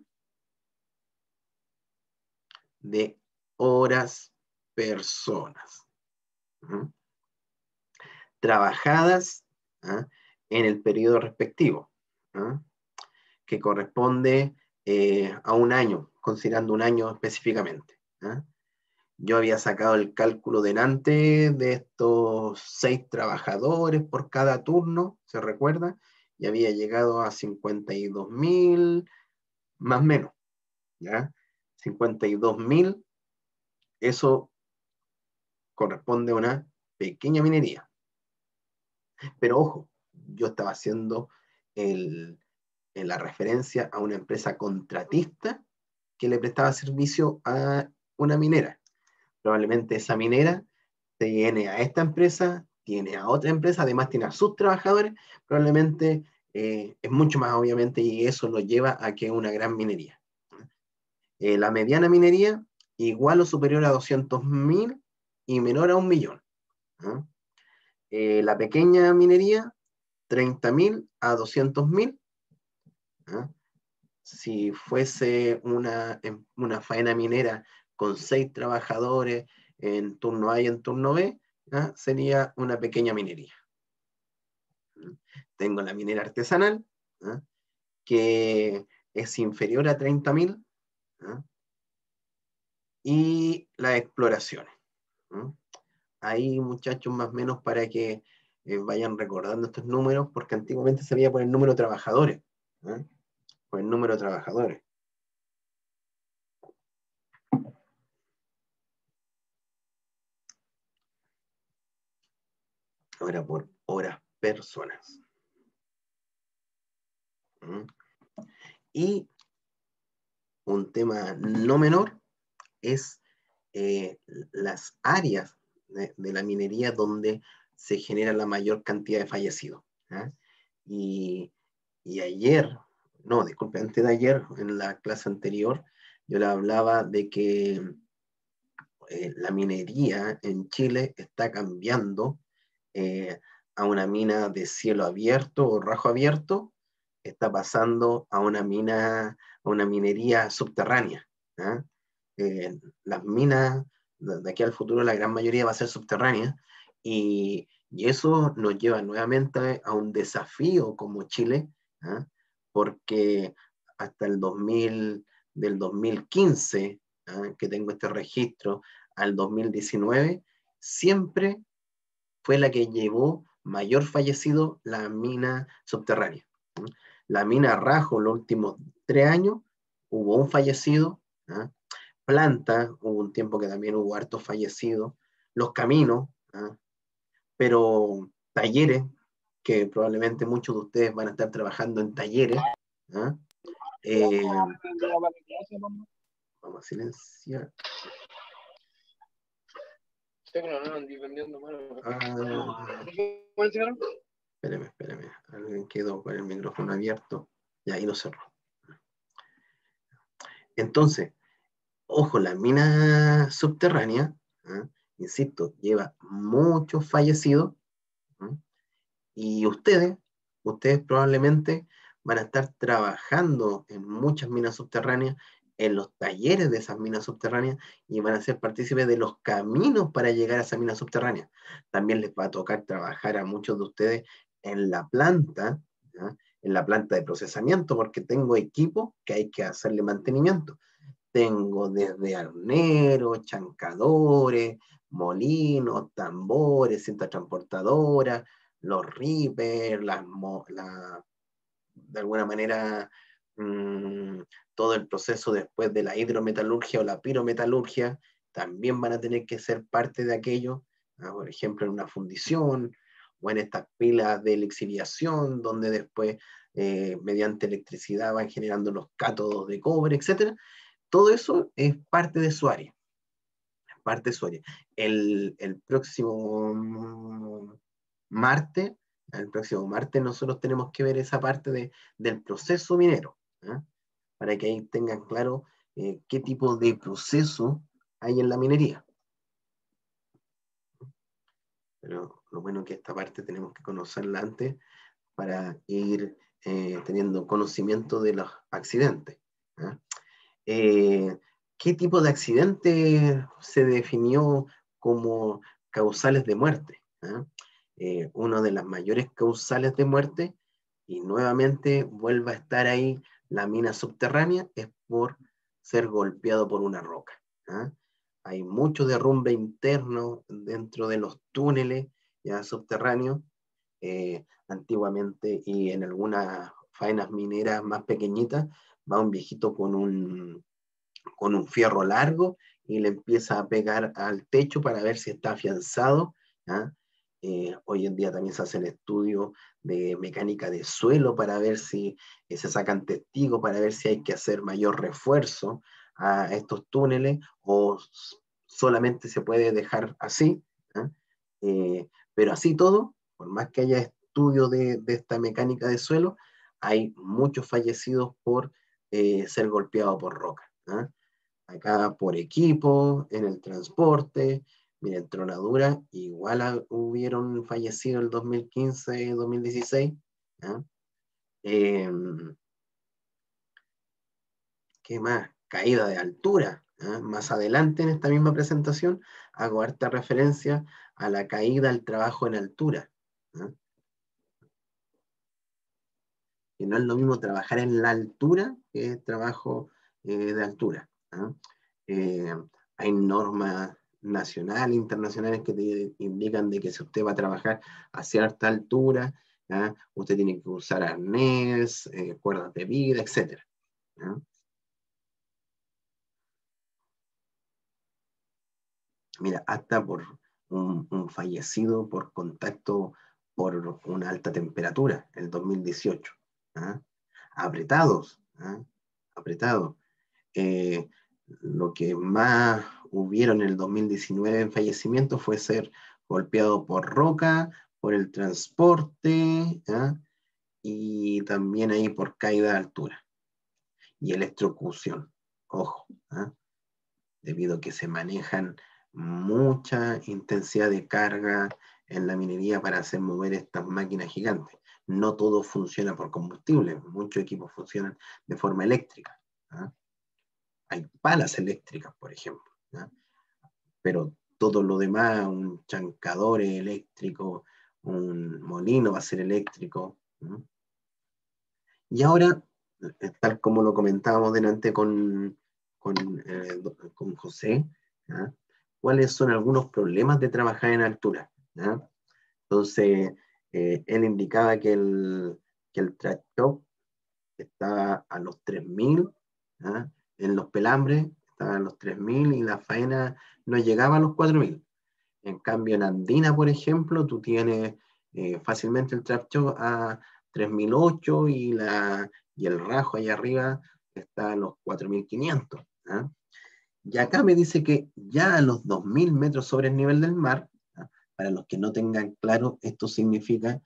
de horas personas, ¿Mm?, trabajadas, ¿ah?, en el periodo respectivo, ¿ah?, que corresponde a un año, considerando un año específicamente, ¿ah? Yo había sacado el cálculo delante de estos 6 trabajadores por cada turno, ¿se recuerda? Y había llegado a 52.000, más o menos, ¿ya? 52.000, eso corresponde a una pequeña minería. Pero ojo, yo estaba haciendo la referencia a una empresa contratista que le prestaba servicio a una minera. Probablemente esa minera tiene a esta empresa, tiene a otra empresa, además tiene a sus trabajadores, probablemente es mucho más, obviamente, y eso lo lleva a que es una gran minería. La mediana minería, igual o superior a 200.000 y menor a 1.000.000. ¿Ah? La pequeña minería, 30.000 a 200.000. ¿Ah? Si fuese una faena minera con 6 trabajadores en turno A y en turno B, ¿ah?, sería una pequeña minería. Tengo la minera artesanal, ¿ah?, que es inferior a 30.000, ¿ah?, y las exploraciones. Ahí, muchachos, más o menos para que vayan recordando estos números, porque antiguamente se veía por el número de trabajadores, ¿ah?, por el número de trabajadores. Ahora por horas personas. Y un tema no menor es las áreas de la minería donde se genera la mayor cantidad de fallecidos, ¿ah? Y ayer, no, disculpe, antes de ayer, en la clase anterior, yo le hablaba de que la minería en Chile está cambiando a una mina de cielo abierto o rajo abierto, está pasando a una minería subterránea, ¿ah? Las minas de aquí al futuro, la gran mayoría va a ser subterránea, y eso nos lleva nuevamente a un desafío como Chile, ¿ah?, porque hasta del 2015, ¿ah?, que tengo este registro, al 2019, siempre fue la que llevó mayor fallecido la mina subterránea. La mina Rajo, los últimos 3 años, hubo un fallecido, ¿ah? Planta, hubo un tiempo que también hubo hartos fallecidos, los caminos, ¿ah?, pero talleres, que probablemente muchos de ustedes van a estar trabajando en talleres, ¿ah? Vamos a silenciar. Espérame. Alguien quedó con el micrófono abierto y ahí lo cerró. Entonces, ojo, la mina subterránea, ¿ah? Insisto, lleva muchos fallecidos, ¿ah? Y ustedes probablemente van a estar trabajando en muchas minas subterráneas, en los talleres de esas minas subterráneas, y van a ser partícipes de los caminos para llegar a esa mina subterránea. También les va a tocar trabajar a muchos de ustedes en la planta, ¿ya? En la planta de procesamiento, porque tengo equipo que hay que hacerle mantenimiento. Tengo desde arneros, chancadores, molinos, tambores, cintas transportadoras, los reapers, de alguna manera todo el proceso después de la hidrometalurgia o la pirometalurgia, también van a tener que ser parte de aquello, ¿no? Por ejemplo, en una fundición o en estas pilas de lixiviación, donde después, mediante electricidad, van generando los cátodos de cobre, etc. Todo eso es parte de su área. Parte de su área. El próximo martes, nosotros tenemos que ver esa parte del proceso minero, ¿eh? Para que ahí tengan claro qué tipo de proceso hay en la minería. Pero lo bueno es que esta parte tenemos que conocerla antes para ir teniendo conocimiento de los accidentes, ¿eh? ¿Qué tipo de accidente se definió como causales de muerte? Una de las mayores causales de muerte, y nuevamente vuelve a estar ahí la mina subterránea, es por ser golpeado por una roca. ¿Ah? Hay mucho derrumbe interno dentro de los túneles ya subterráneos, antiguamente, y en algunas faenas mineras más pequeñitas, va un viejito con un fierro largo y le empieza a pegar al techo para ver si está afianzado. ¿Ah? Hoy en día también se hace el estudio de mecánica de suelo para ver si se sacan testigos, para ver si hay que hacer mayor refuerzo a estos túneles o solamente se puede dejar así. ¿Ah? Pero así todo, por más que haya estudio de esta mecánica de suelo, hay muchos fallecidos por ser golpeados por roca. ¿Ah? Acá por equipo, en el transporte, miren, tronadura, igual hubieron fallecido el 2015, 2016. ¿Ah? ¿Qué más? Caída de altura. ¿Ah? Más adelante en esta misma presentación hago harta referencia a la caída al trabajo en altura. ¿Ah? Que no es lo mismo trabajar en la altura que trabajo de altura. ¿Ah? Hay normas nacionales, internacionales que te indican de que si usted va a trabajar a cierta altura, ¿ah? Usted tiene que usar arnés, cuerdas de vida, etc. ¿Ah? Mira, hasta por un fallecido por contacto por una alta temperatura, el 2018. ¿Ah? Apretados, ¿ah? Apretados. Lo que más hubieron en el 2019 en fallecimientos fue ser golpeado por roca, por el transporte, ¿ah? Y también ahí por caída de altura y electrocución. Ojo, ¿ah? Debido a que se manejan mucha intensidad de carga en la minería para hacer mover estas máquinas gigantes. No todo funciona por combustible, muchos equipos funcionan de forma eléctrica. ¿Ah? Hay palas eléctricas, por ejemplo, ¿ah? Pero todo lo demás, un chancador eléctrico, un molino va a ser eléctrico. ¿No? Y ahora, tal como lo comentábamos delante con José, ¿ah? ¿Cuáles son algunos problemas de trabajar en altura? ¿Ah? Entonces, él indicaba que el track top está a los 3000, ¿ah? En los pelambres estaba a los 3000 y la faena no llegaba a los 4000. En cambio, en Andina, por ejemplo, tú tienes fácilmente el trap show a 3008 y el rajo ahí arriba está a los 4500. ¿Ah? Y acá me dice que ya a los 2.000 metros sobre el nivel del mar, ¿ah? Para los que no tengan claro, esto significa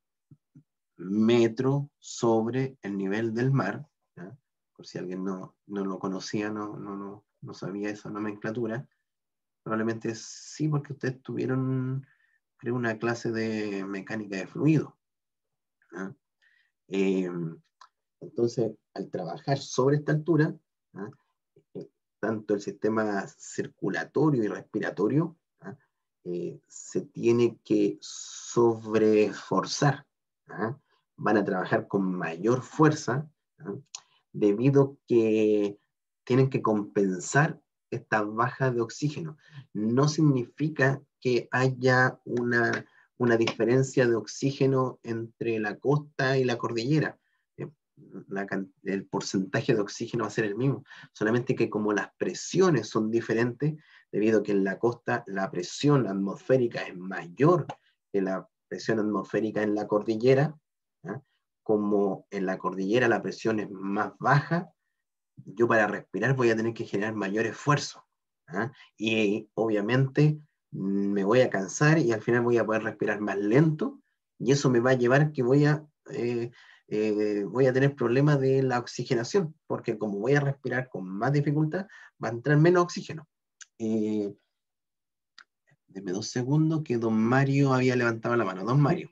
metro sobre el nivel del mar, ¿ah? Por si alguien no lo conocía, no sabía esa nomenclatura, probablemente sí, porque ustedes tuvieron, creo, una clase de mecánica de fluido, ¿ah? Eh, entonces, al trabajar sobre esta altura, ¿ah? Tanto el sistema circulatorio y respiratorio, ¿ah? Se tiene que sobreforzar, ¿ah? Van a trabajar con mayor fuerza, ¿ah? Debido que tienen que compensar esta baja de oxígeno. No significa que haya una diferencia de oxígeno entre la costa y la cordillera. Eh, el porcentaje de oxígeno va a ser el mismo, solamente que como las presiones son diferentes, debido a que en la costa la presión atmosférica es mayor que la presión atmosférica en la cordillera, ¿ah? Como en la cordillera la presión es más baja, yo para respirar voy a tener que generar mayor esfuerzo, ¿ah? Y obviamente me voy a cansar y al final voy a poder respirar más lento y eso me va a llevar que voy a tener problemas de la oxigenación, porque como voy a respirar con más dificultad, va a entrar menos oxígeno. Eh, Deme 2 segundos que don Mario había levantado la mano. Don Mario.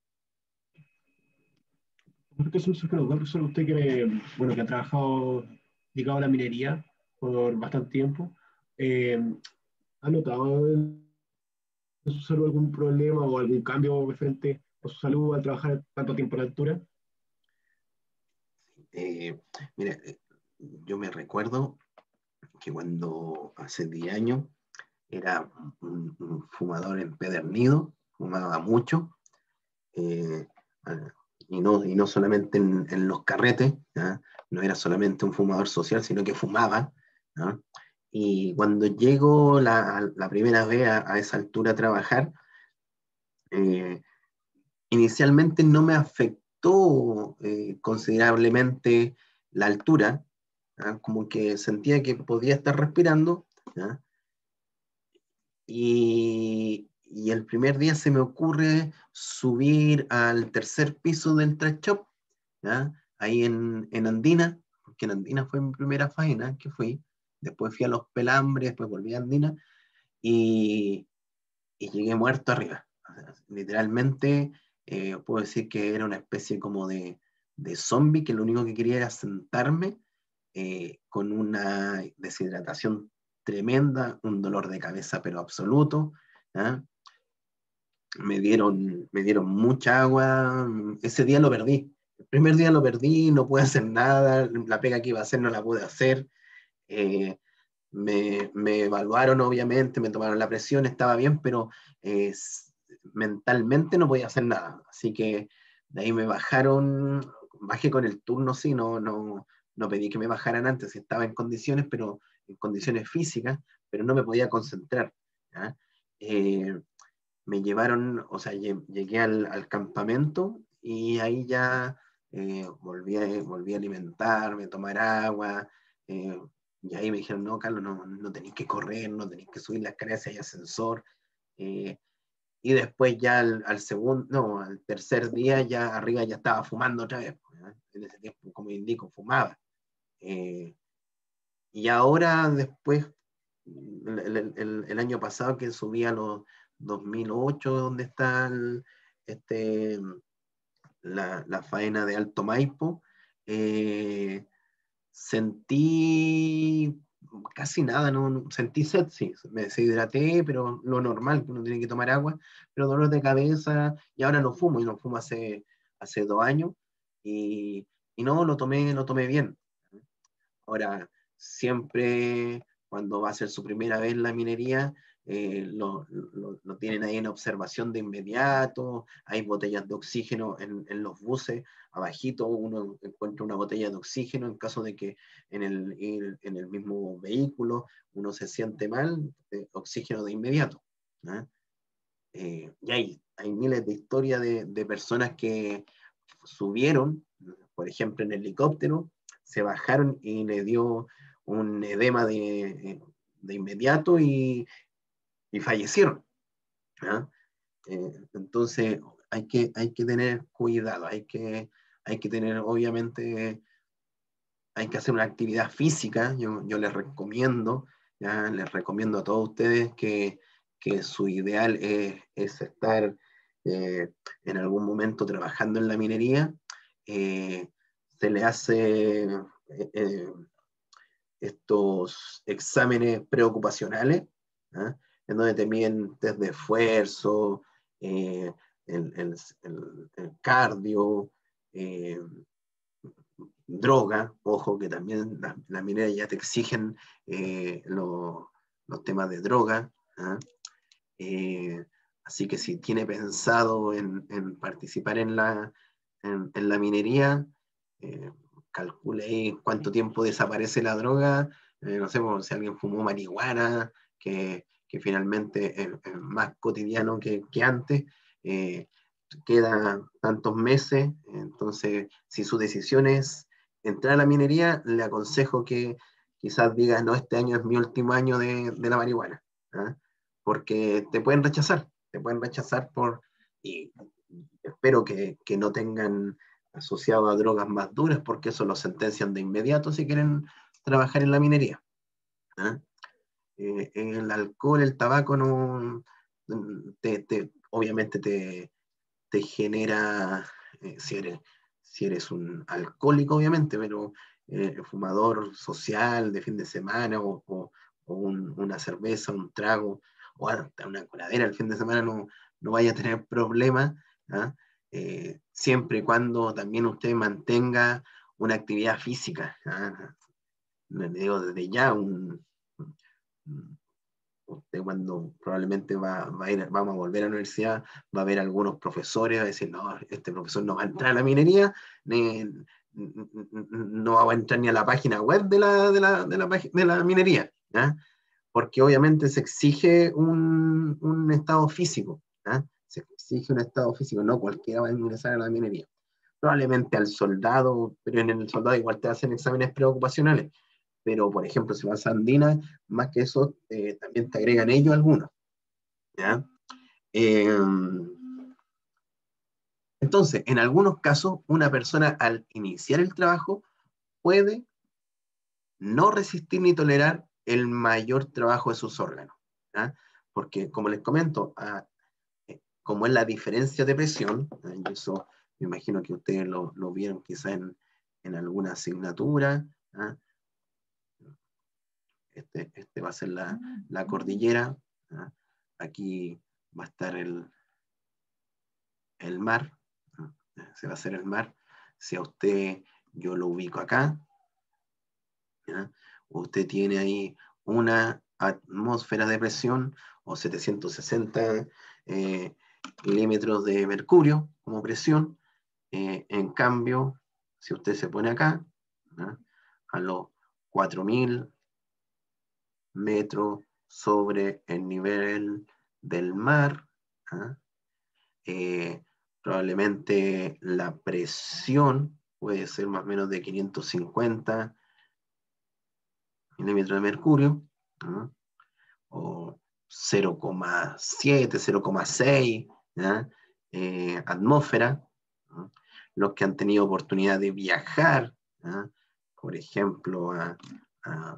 Profesor, usted bueno, que ha trabajado dedicado a la minería por bastante tiempo, ¿ha notado en su salud algún problema o algún cambio referente a su salud al trabajar tanto tiempo a la altura? Eh, Mira, yo me recuerdo que cuando hace 10 años era un fumador empedernido, fumaba mucho, eh, y no solamente en los carretes, ¿ya? No era solamente un fumador social, sino que fumaba, ¿ya? Y cuando llego la primera vez a esa altura a trabajar, eh, inicialmente no me afectó considerablemente la altura, ¿ya? Como que sentía que podía estar respirando, ¿ya? Y el primer día se me ocurre subir al tercer piso del trash shop, ¿ya? Ahí en Andina, porque en Andina fue mi primera faena que fui. Después fui a Los Pelambres, después volví a Andina y, y llegué muerto arriba. O sea, literalmente, puedo decir que era una especie como de zombie que lo único que quería era sentarme, con una deshidratación tremenda, un dolor de cabeza pero absoluto, ¿ah? Me dieron mucha agua, ese día lo perdí. El primer día lo perdí, no pude hacer nada, la pega que iba a hacer no la pude hacer. eh, me evaluaron obviamente, me tomaron la presión, estaba bien, pero eh, mentalmente no podía hacer nada. Así que de ahí me bajaron, bajé con el turno, sí, no pedí que me bajaran antes, estaba en condiciones, pero en condiciones físicas, pero no me podía concentrar, ¿ya? Eh, Me llevaron, o sea, llegué al campamento y ahí ya volví a alimentarme, tomar agua, eh, y ahí me dijeron, no, Carlos, no tenéis que correr, no tenéis que subir las escaleras, hay ascensor. eh, y después ya al segundo, no, al tercer día ya arriba ya estaba fumando otra vez, ¿ya? En ese tiempo, como indico, fumaba. Eh, y ahora después, el año pasado que subí a los 2008, donde está este, la faena de Alto Maipo, eh, sentí casi nada, no sentí sed, sí, me deshidraté, pero lo normal, que uno tiene que tomar agua, pero dolor de cabeza, y ahora no fumo, y no fumo hace 2 años, y no, lo tomé bien. Ahora, siempre cuando va a ser su primera vez en la minería, lo tienen ahí en observación de inmediato, hay botellas de oxígeno en los buses, abajito uno encuentra una botella de oxígeno en caso de que en el mismo vehículo uno se siente mal, oxígeno de inmediato, ¿eh? Y hay miles de historias de personas que subieron, por ejemplo, en helicóptero, se bajaron y le dio un edema de inmediato y fallecieron. ¿Ya? Entonces hay que tener cuidado, hay que tener, obviamente, hay que hacer una actividad física. Yo les recomiendo, ya les recomiendo a todos ustedes que su ideal es estar en algún momento trabajando en la minería. Se le hace estos exámenes preocupacionales, ¿ah? En donde te miden test de esfuerzo, el, el cardio, eh, droga, ojo que también las mineras ya te exigen los temas de droga, ¿ah? Así que si tiene pensado en participar en la minería, calcule ahí cuánto tiempo desaparece la droga. No sé, pues, si alguien fumó marihuana, que finalmente es más cotidiano que antes, queda tantos meses. Entonces, si su decisión es entrar a la minería, le aconsejo que quizás diga, no, este año es mi último año de la marihuana, ¿ah? Porque te pueden rechazar y espero que no tengan asociado a drogas más duras, porque eso lo sentencian de inmediato si quieren trabajar en la minería, ¿ah? El alcohol, el tabaco, no, obviamente te genera, si eres un alcohólico, obviamente, pero fumador social de fin de semana o una cerveza, un trago, o hasta una coladera el fin de semana, no vaya a tener problemas, ¿ah? Siempre y cuando también usted mantenga una actividad física, ¿ah? Le digo desde ya, usted cuando probablemente vamos a volver a la universidad, va a ver algunos profesores, va a decir, no, este profesor no va a entrar a la minería, no va a entrar ni a la página web de la minería, ¿ya? Porque obviamente se exige un estado físico, ¿ya? Se exige un estado físico, no cualquiera va a ingresar a la minería. Probablemente al soldado, pero en el soldado igual te hacen exámenes preocupacionales. Pero, por ejemplo, si vas a Andina, más que eso, también te agregan ellos algunos, ¿ya? Entonces, en algunos casos, una persona al iniciar el trabajo puede no resistir ni tolerar el mayor trabajo de sus órganos, ¿ya? Porque, como les comento, como es la diferencia de presión, y eso me imagino que ustedes lo vieron quizá en alguna asignatura, ¿ya? Este va a ser la cordillera, ¿ya? Aquí va a estar el mar, ¿ya? Se va a hacer el mar. Si a usted yo lo ubico acá, ¿ya? Usted tiene ahí una atmósfera de presión o 760 milímetros de mercurio como presión. En cambio, si usted se pone acá, ¿ya? A los 4000 metros sobre el nivel del mar, ¿ah? Probablemente la presión puede ser más o menos de 550 milímetros de mercurio, ¿ah? O 0,7, 0,6 atmósfera. ¿Ah? Los que han tenido oportunidad de viajar, ¿ah? Por ejemplo, a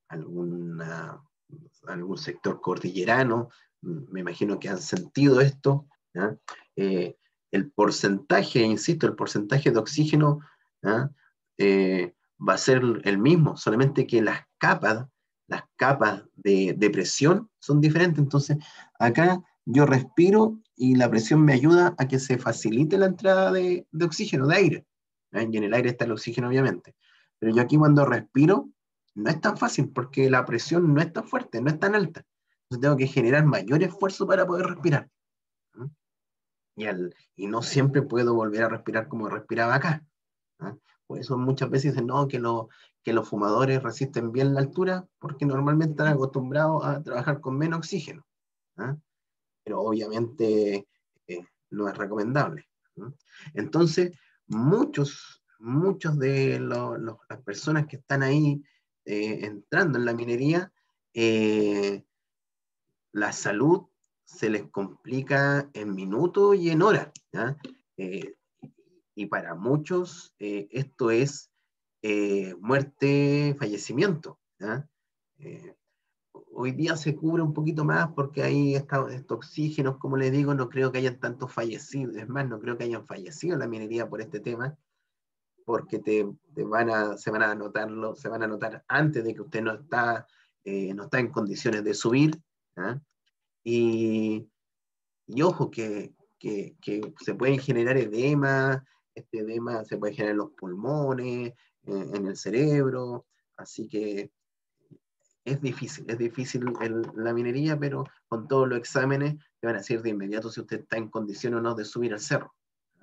algún sector cordillerano, me imagino que han sentido esto, ¿ya? El porcentaje, insisto, el porcentaje de oxígeno, ¿ya? Va a ser el mismo, solamente que las capas de presión son diferentes. Entonces, acá yo respiro y la presión me ayuda a que se facilite la entrada de oxígeno, de aire, ¿ya? Y en el aire está el oxígeno, obviamente. Pero yo aquí cuando respiro, no es tan fácil porque la presión no es tan fuerte, no es tan alta. Entonces tengo que generar mayor esfuerzo para poder respirar. ¿Mm? Y no siempre puedo volver a respirar como respiraba acá. ¿Ah? Por eso muchas veces dicen, no, que los fumadores resisten bien la altura porque normalmente están acostumbrados a trabajar con menos oxígeno. ¿Ah? Pero obviamente no es recomendable. ¿Mm? Entonces, muchos de las personas que están ahí entrando en la minería la salud se les complica en minutos y en horas, ¿ya? Y para muchos esto es muerte, fallecimiento, ¿ya? Hoy día se cubre un poquito más porque hay estos oxígenos, como les digo, no creo que hayan tantos fallecidos, es más, no creo que hayan fallecido en la minería por este tema, porque se van a anotar antes de que usted no está en condiciones de subir, ¿eh? Y ojo que se pueden generar edemas, este edema se puede generar en los pulmones, en el cerebro, así que es difícil la minería, pero con todos los exámenes te van a decir de inmediato si usted está en condición o no de subir al cerro.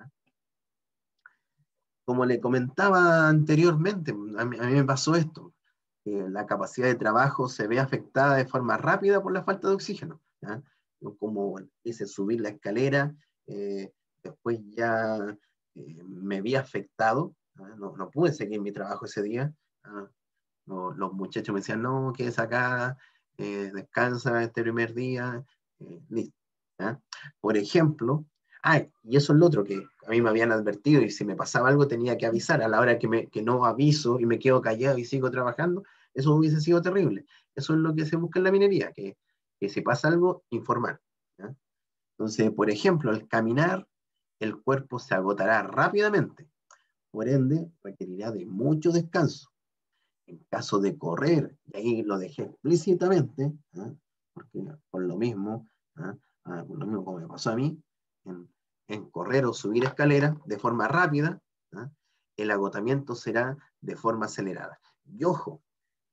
Como le comentaba anteriormente, a mí me pasó esto, la capacidad de trabajo se ve afectada de forma rápida por la falta de oxígeno, ¿ya? Como hice subir la escalera, después ya me vi afectado, no pude seguir mi trabajo ese día. Los muchachos me decían, no, quédese acá, descansa este primer día, listo, ¿ya? Por ejemplo, y eso es lo otro que a mí me habían advertido, y si me pasaba algo tenía que avisar. A la hora que no aviso y me quedo callado y sigo trabajando, eso hubiese sido terrible. Eso es lo que se busca en la minería, que si pasa algo, informar, ¿ya? Entonces, por ejemplo, al caminar, el cuerpo se agotará rápidamente, por ende, requerirá de mucho descanso. En caso de correr, y ahí lo dejé explícitamente, porque por lo mismo como me pasó a mí, en correr o subir escaleras de forma rápida, el agotamiento será de forma acelerada. Y ojo,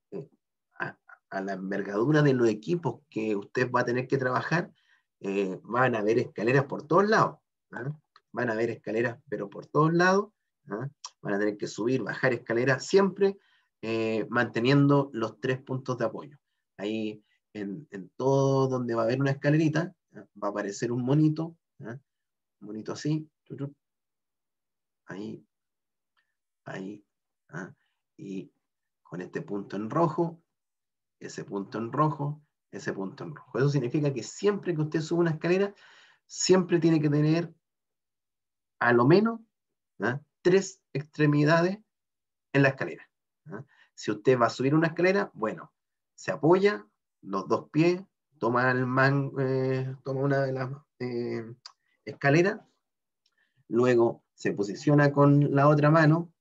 a la envergadura de los equipos que usted va a tener que trabajar, van a haber escaleras por todos lados, van a haber escaleras pero por todos lados, van a tener que subir, bajar escaleras siempre, manteniendo los 3 puntos de apoyo. Ahí en todo donde va a haber una escalerita, va a aparecer un monito, un monito así, ahí, y con este punto en rojo, ese punto en rojo, ese punto en rojo. Eso significa que siempre que usted sube una escalera, siempre tiene que tener a lo menos 3 extremidades en la escalera. Si usted va a subir una escalera, bueno, se apoya los 2 pies, toma una de las escaleras, luego se posiciona con la otra mano,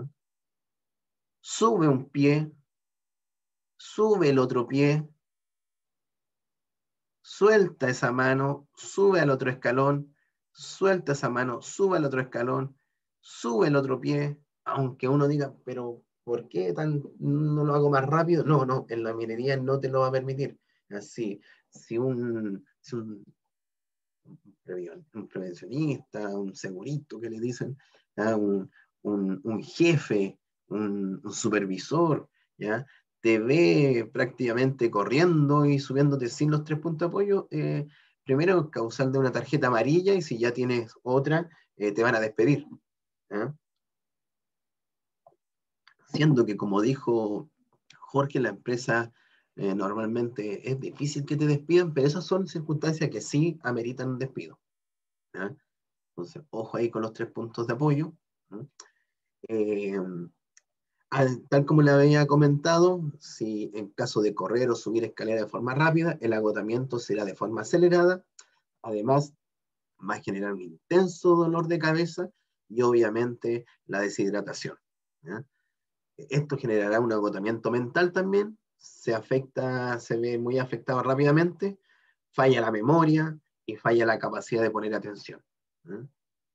sube un pie, sube el otro pie, suelta esa mano, sube al otro escalón, suelta esa mano, sube al otro escalón, sube el otro pie, aunque uno diga, pero ¿por qué no lo hago más rápido? No, en la minería no te lo va a permitir. Así, si un prevencionista, un segurito que le dicen, un jefe, un supervisor, ¿ya? Te ve prácticamente corriendo y subiéndote sin los 3 puntos de apoyo, primero causal de una tarjeta amarilla, y si ya tienes otra, te van a despedir, ¿ya? Siendo que, como dijo Jorge, la empresa normalmente es difícil que te despidan, pero esas son circunstancias que sí ameritan un despido, ¿ya? Entonces, ojo ahí con los 3 puntos de apoyo. Tal como le había comentado, si en caso de correr o subir escalera de forma rápida, el agotamiento será de forma acelerada. Además, va a generar un intenso dolor de cabeza y obviamente la deshidratación, ¿ya? Esto generará un agotamiento mental también, se ve muy afectado rápidamente, falla la memoria y falla la capacidad de poner atención, ¿ya?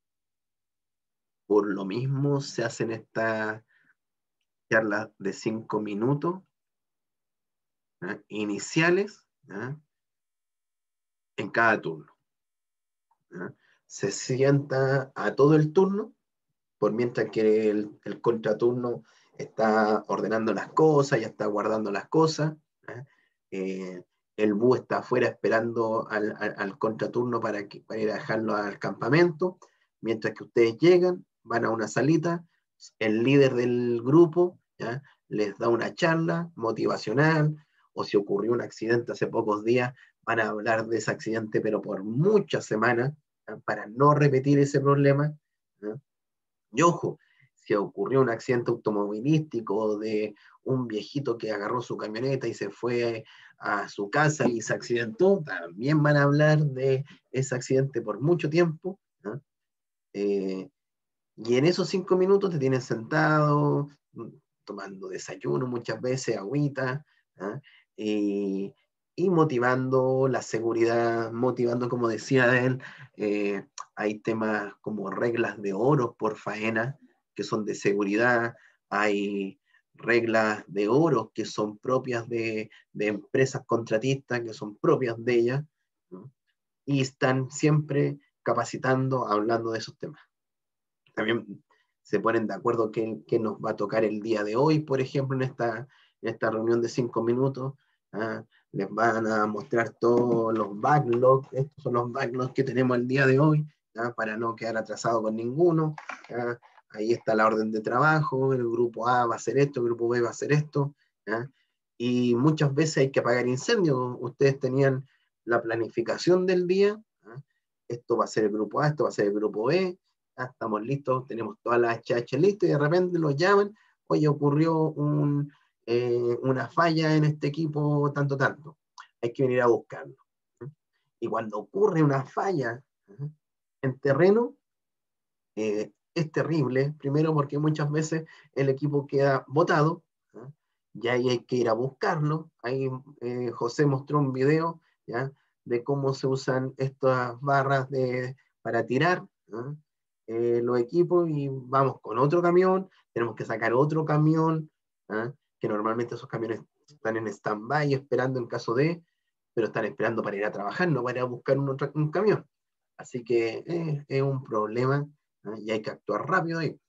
Por lo mismo se hacen estas charlas de 5 minutos, ¿ya? Iniciales, ¿ya? En cada turno, ¿ya? Se sienta a todo el turno, por mientras que el contraturno está ordenando las cosas, ya está guardando las cosas, ¿ya? El búho está afuera esperando al contraturno para ir a dejarlo al campamento, mientras que ustedes llegan, van a una salita, el líder del grupo, ¿ya? Les da una charla motivacional o si ocurrió un accidente hace pocos días, van a hablar de ese accidente, pero por muchas semanas, para no repetir ese problema. Y ojo, si ocurrió un accidente automovilístico de un viejito que agarró su camioneta y se fue a su casa y se accidentó, también van a hablar de ese accidente por mucho tiempo. Y en esos 5 minutos te tienen sentado, tomando desayuno muchas veces, agüita, y, y motivando la seguridad, motivando, como decía él, hay temas como reglas de oro por faena, que son de seguridad, hay reglas de oro que son propias de empresas contratistas, que son propias de ellas, ¿no? Y están siempre capacitando, hablando de esos temas. También se ponen de acuerdo qué nos va a tocar el día de hoy, por ejemplo, en esta reunión de 5 minutos. Les van a mostrar todos los backlogs, estos son los backlogs que tenemos el día de hoy, para no quedar atrasado con ninguno. Ahí está la orden de trabajo, el grupo A va a hacer esto, el grupo B va a hacer esto. Y muchas veces hay que apagar incendios. Ustedes tenían la planificación del día, esto va a ser el grupo A, esto va a ser el grupo B, estamos listos, tenemos todas las HH listas y de repente los llaman, oye, ocurrió una falla en este equipo, tanto, hay que venir a buscarlo. Y cuando ocurre una falla en terreno, es terrible, primero porque muchas veces el equipo queda botado, y ahí hay que ir a buscarlo. Ahí José mostró un video, ¿ya?, de cómo se usan estas barras para tirar los equipos, y vamos con otro camión, tenemos que sacar otro camión, que normalmente esos camiones están en stand-by esperando en caso de, pero están esperando para ir a trabajar, no para ir a buscar un camión. Así que es un problema, y hay que actuar rápido ahí.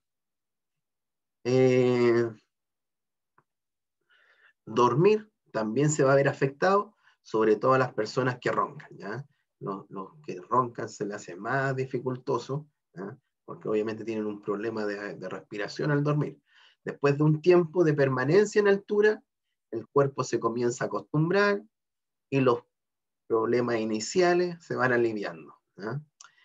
Dormir también se va a ver afectado, sobre todo a las personas que roncan, ¿ya? Los que roncan se les hace más dificultoso, ¿ya?, porque obviamente tienen un problema de respiración al dormir. Después de un tiempo de permanencia en altura, el cuerpo se comienza a acostumbrar y los problemas iniciales se van aliviando, ¿ya?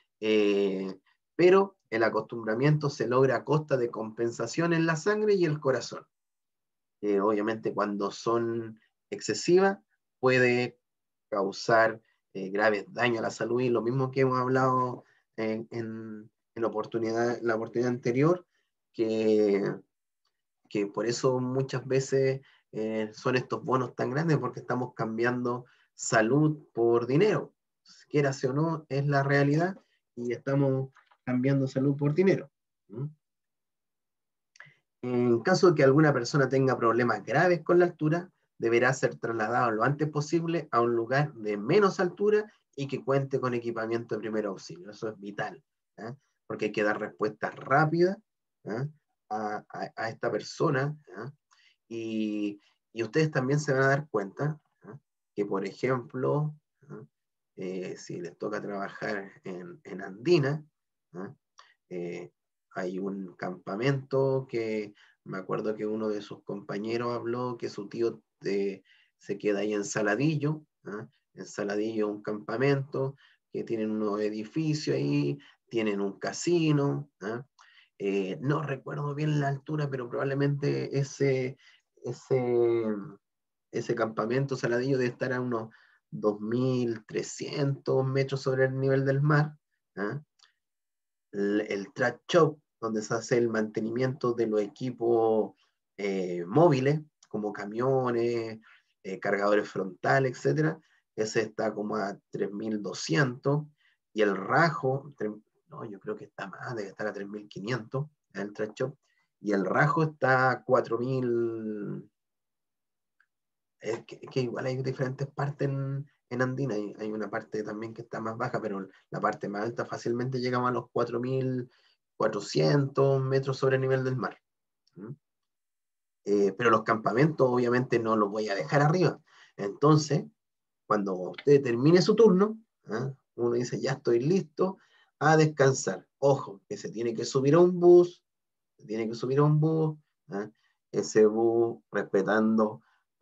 Pero el acostumbramiento se logra a costa de compensación en la sangre y el corazón. Obviamente cuando son excesivas puede causar graves daños a la salud, y lo mismo que hemos hablado en la oportunidad anterior, que por eso muchas veces son estos bonos tan grandes, porque estamos cambiando salud por dinero, quieras o no, es la realidad, y estamos cambiando salud por dinero. En caso de que alguna persona tenga problemas graves con la altura, deberá ser trasladado lo antes posible a un lugar de menos altura y que cuente con equipamiento de primer auxilio. Eso es vital, porque hay que dar respuestas rápidas a esta persona. Y ustedes también se van a dar cuenta que, por ejemplo, si les toca trabajar en Andina, hay un campamento que me acuerdo que uno de sus compañeros habló que su tío se queda ahí en Saladillo, en Saladillo un campamento, que tienen unos edificios ahí, tienen un casino, no recuerdo bien la altura, pero probablemente ese campamento Saladillo debe estar a unos 2.300 metros sobre el nivel del mar. El track shop, donde se hace el mantenimiento de los equipos móviles, como camiones, cargadores frontales, etc. Ese está como a 3.200, y el rajo, no, yo creo que está más, debe estar a 3.500, el track shop, y el rajo está a 4.000. Que igual hay diferentes partes en Andina, hay una parte también que está más baja, pero la parte más alta fácilmente llegamos a los 4.400 metros sobre el nivel del mar. Pero los campamentos obviamente no los voy a dejar arriba. Entonces, cuando usted termine su turno, uno dice, ya estoy listo a descansar. Ojo, que se tiene que subir a un bus, ese bus respetando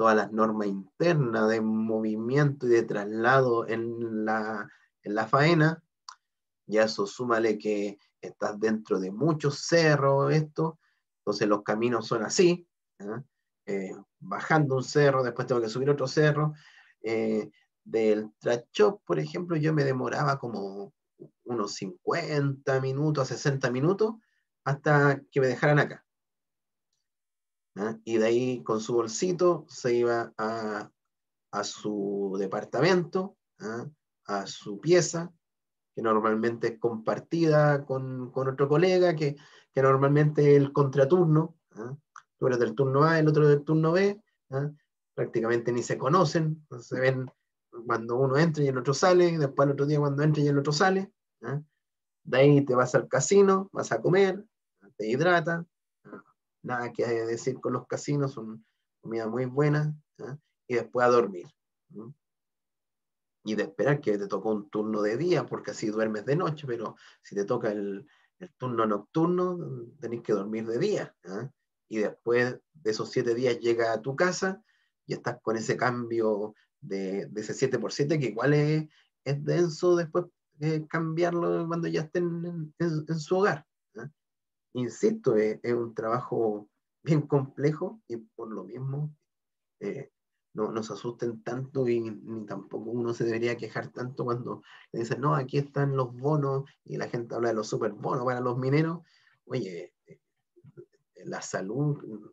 todas las normas internas de movimiento y de traslado en la faena, y a eso súmale que estás dentro de muchos cerros, entonces los caminos son así, bajando un cerro, después tengo que subir otro cerro. Del Trachop, por ejemplo, yo me demoraba como unos 50 minutos, 60 minutos, hasta que me dejaran acá. Y de ahí con su bolsito se iba a su departamento, a su pieza, que normalmente es compartida con otro colega, que normalmente es el contraturno. Tú eres del turno A, el otro del turno B. Prácticamente ni se conocen, se ven cuando uno entra y el otro sale, después el otro día cuando entra y el otro sale. De ahí te vas al casino, vas a comer, te hidratas. Nada que decir con los casinos, son comida muy buena, y después a dormir. Y de esperar que te tocó un turno de día, porque así duermes de noche, pero si te toca el turno nocturno, tenés que dormir de día. Y después de esos 7 días llegas a tu casa y estás con ese cambio de ese 7x7, que igual es denso después cambiarlo cuando ya estén en su hogar. Insisto, es un trabajo bien complejo y por lo mismo no se asusten tanto y ni tampoco uno se debería quejar tanto cuando le dicen, no, aquí están los bonos y la gente habla de los super bonos para los mineros. Oye, la salud,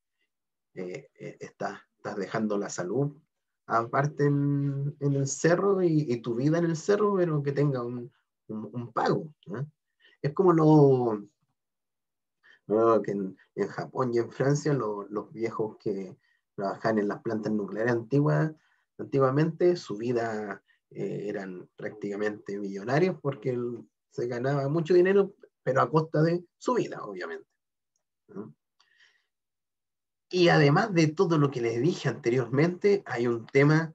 estás dejando la salud aparte en el cerro y tu vida en el cerro, pero que tenga un pago. Es como que en Japón y en Francia los viejos que trabajaban en las plantas nucleares antiguamente, su vida eran prácticamente millonarios porque se ganaba mucho dinero, pero a costa de su vida, obviamente. ¿No? Y además de todo lo que les dije anteriormente, hay un tema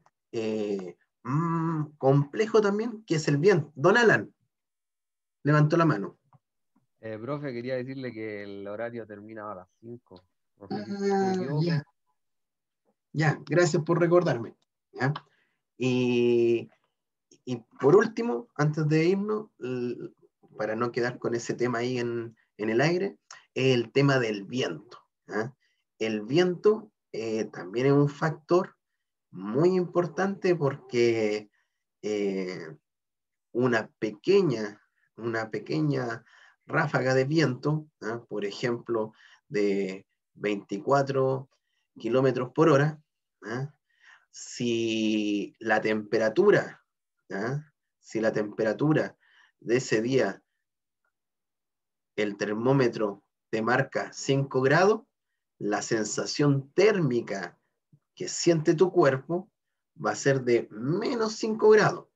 complejo también, que es el viento. Don Alan levantó la mano. Profe, quería decirle que el horario termina a las 5. No sé si me Ah, equivoco. ya, gracias por recordarme. ¿Ya? Y, y por último, antes de irnos, para no quedar con ese tema ahí en el aire, el tema del viento. El viento también es un factor muy importante porque eh, una pequeña, una pequeña ráfaga de viento, por ejemplo, de 24 kilómetros por hora, si la temperatura, si la temperatura de ese día, el termómetro te marca 5 grados, la sensación térmica que siente tu cuerpo va a ser de menos 5 grados.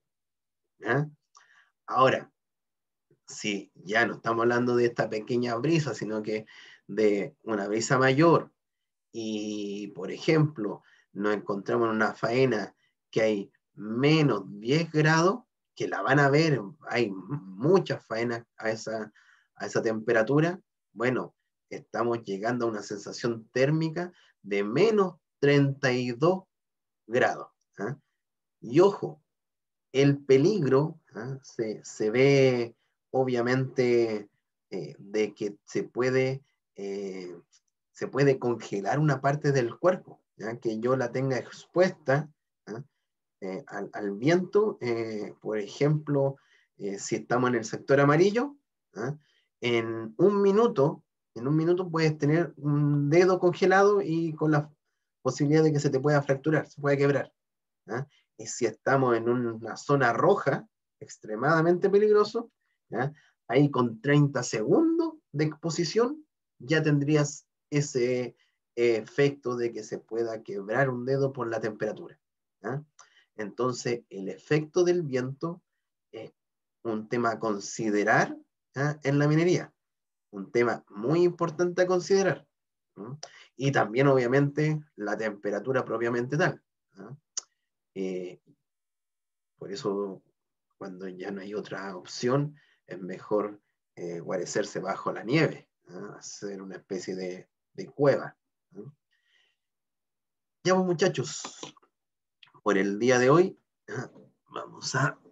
Ahora, si ya no estamos hablando de esta pequeña brisa, sino que de una brisa mayor, y por ejemplo, nos encontramos en una faena que hay menos 10 grados, que la van a ver, hay muchas faenas a esa temperatura, bueno, estamos llegando a una sensación térmica de menos 32 grados. Y ojo, el peligro se ve obviamente de que eh, se puede congelar una parte del cuerpo, que yo la tenga expuesta al viento, por ejemplo, si estamos en el sector amarillo, ¿ah? en un minuto, en un minuto puedes tener un dedo congelado y con la posibilidad de que se te pueda fracturar, se pueda quebrar. Y si estamos en una zona roja, extremadamente peligroso, ahí con 30 segundos de exposición ya tendrías ese efecto de que se pueda quebrar un dedo por la temperatura. Entonces, el efecto del viento es un tema a considerar en la minería, un tema muy importante a considerar. Y también, obviamente, la temperatura propiamente tal. Eh, por eso, cuando ya no hay otra opción, es mejor guarecerse bajo la nieve, hacer una especie de cueva. Ya pues, muchachos, por el día de hoy, vamos a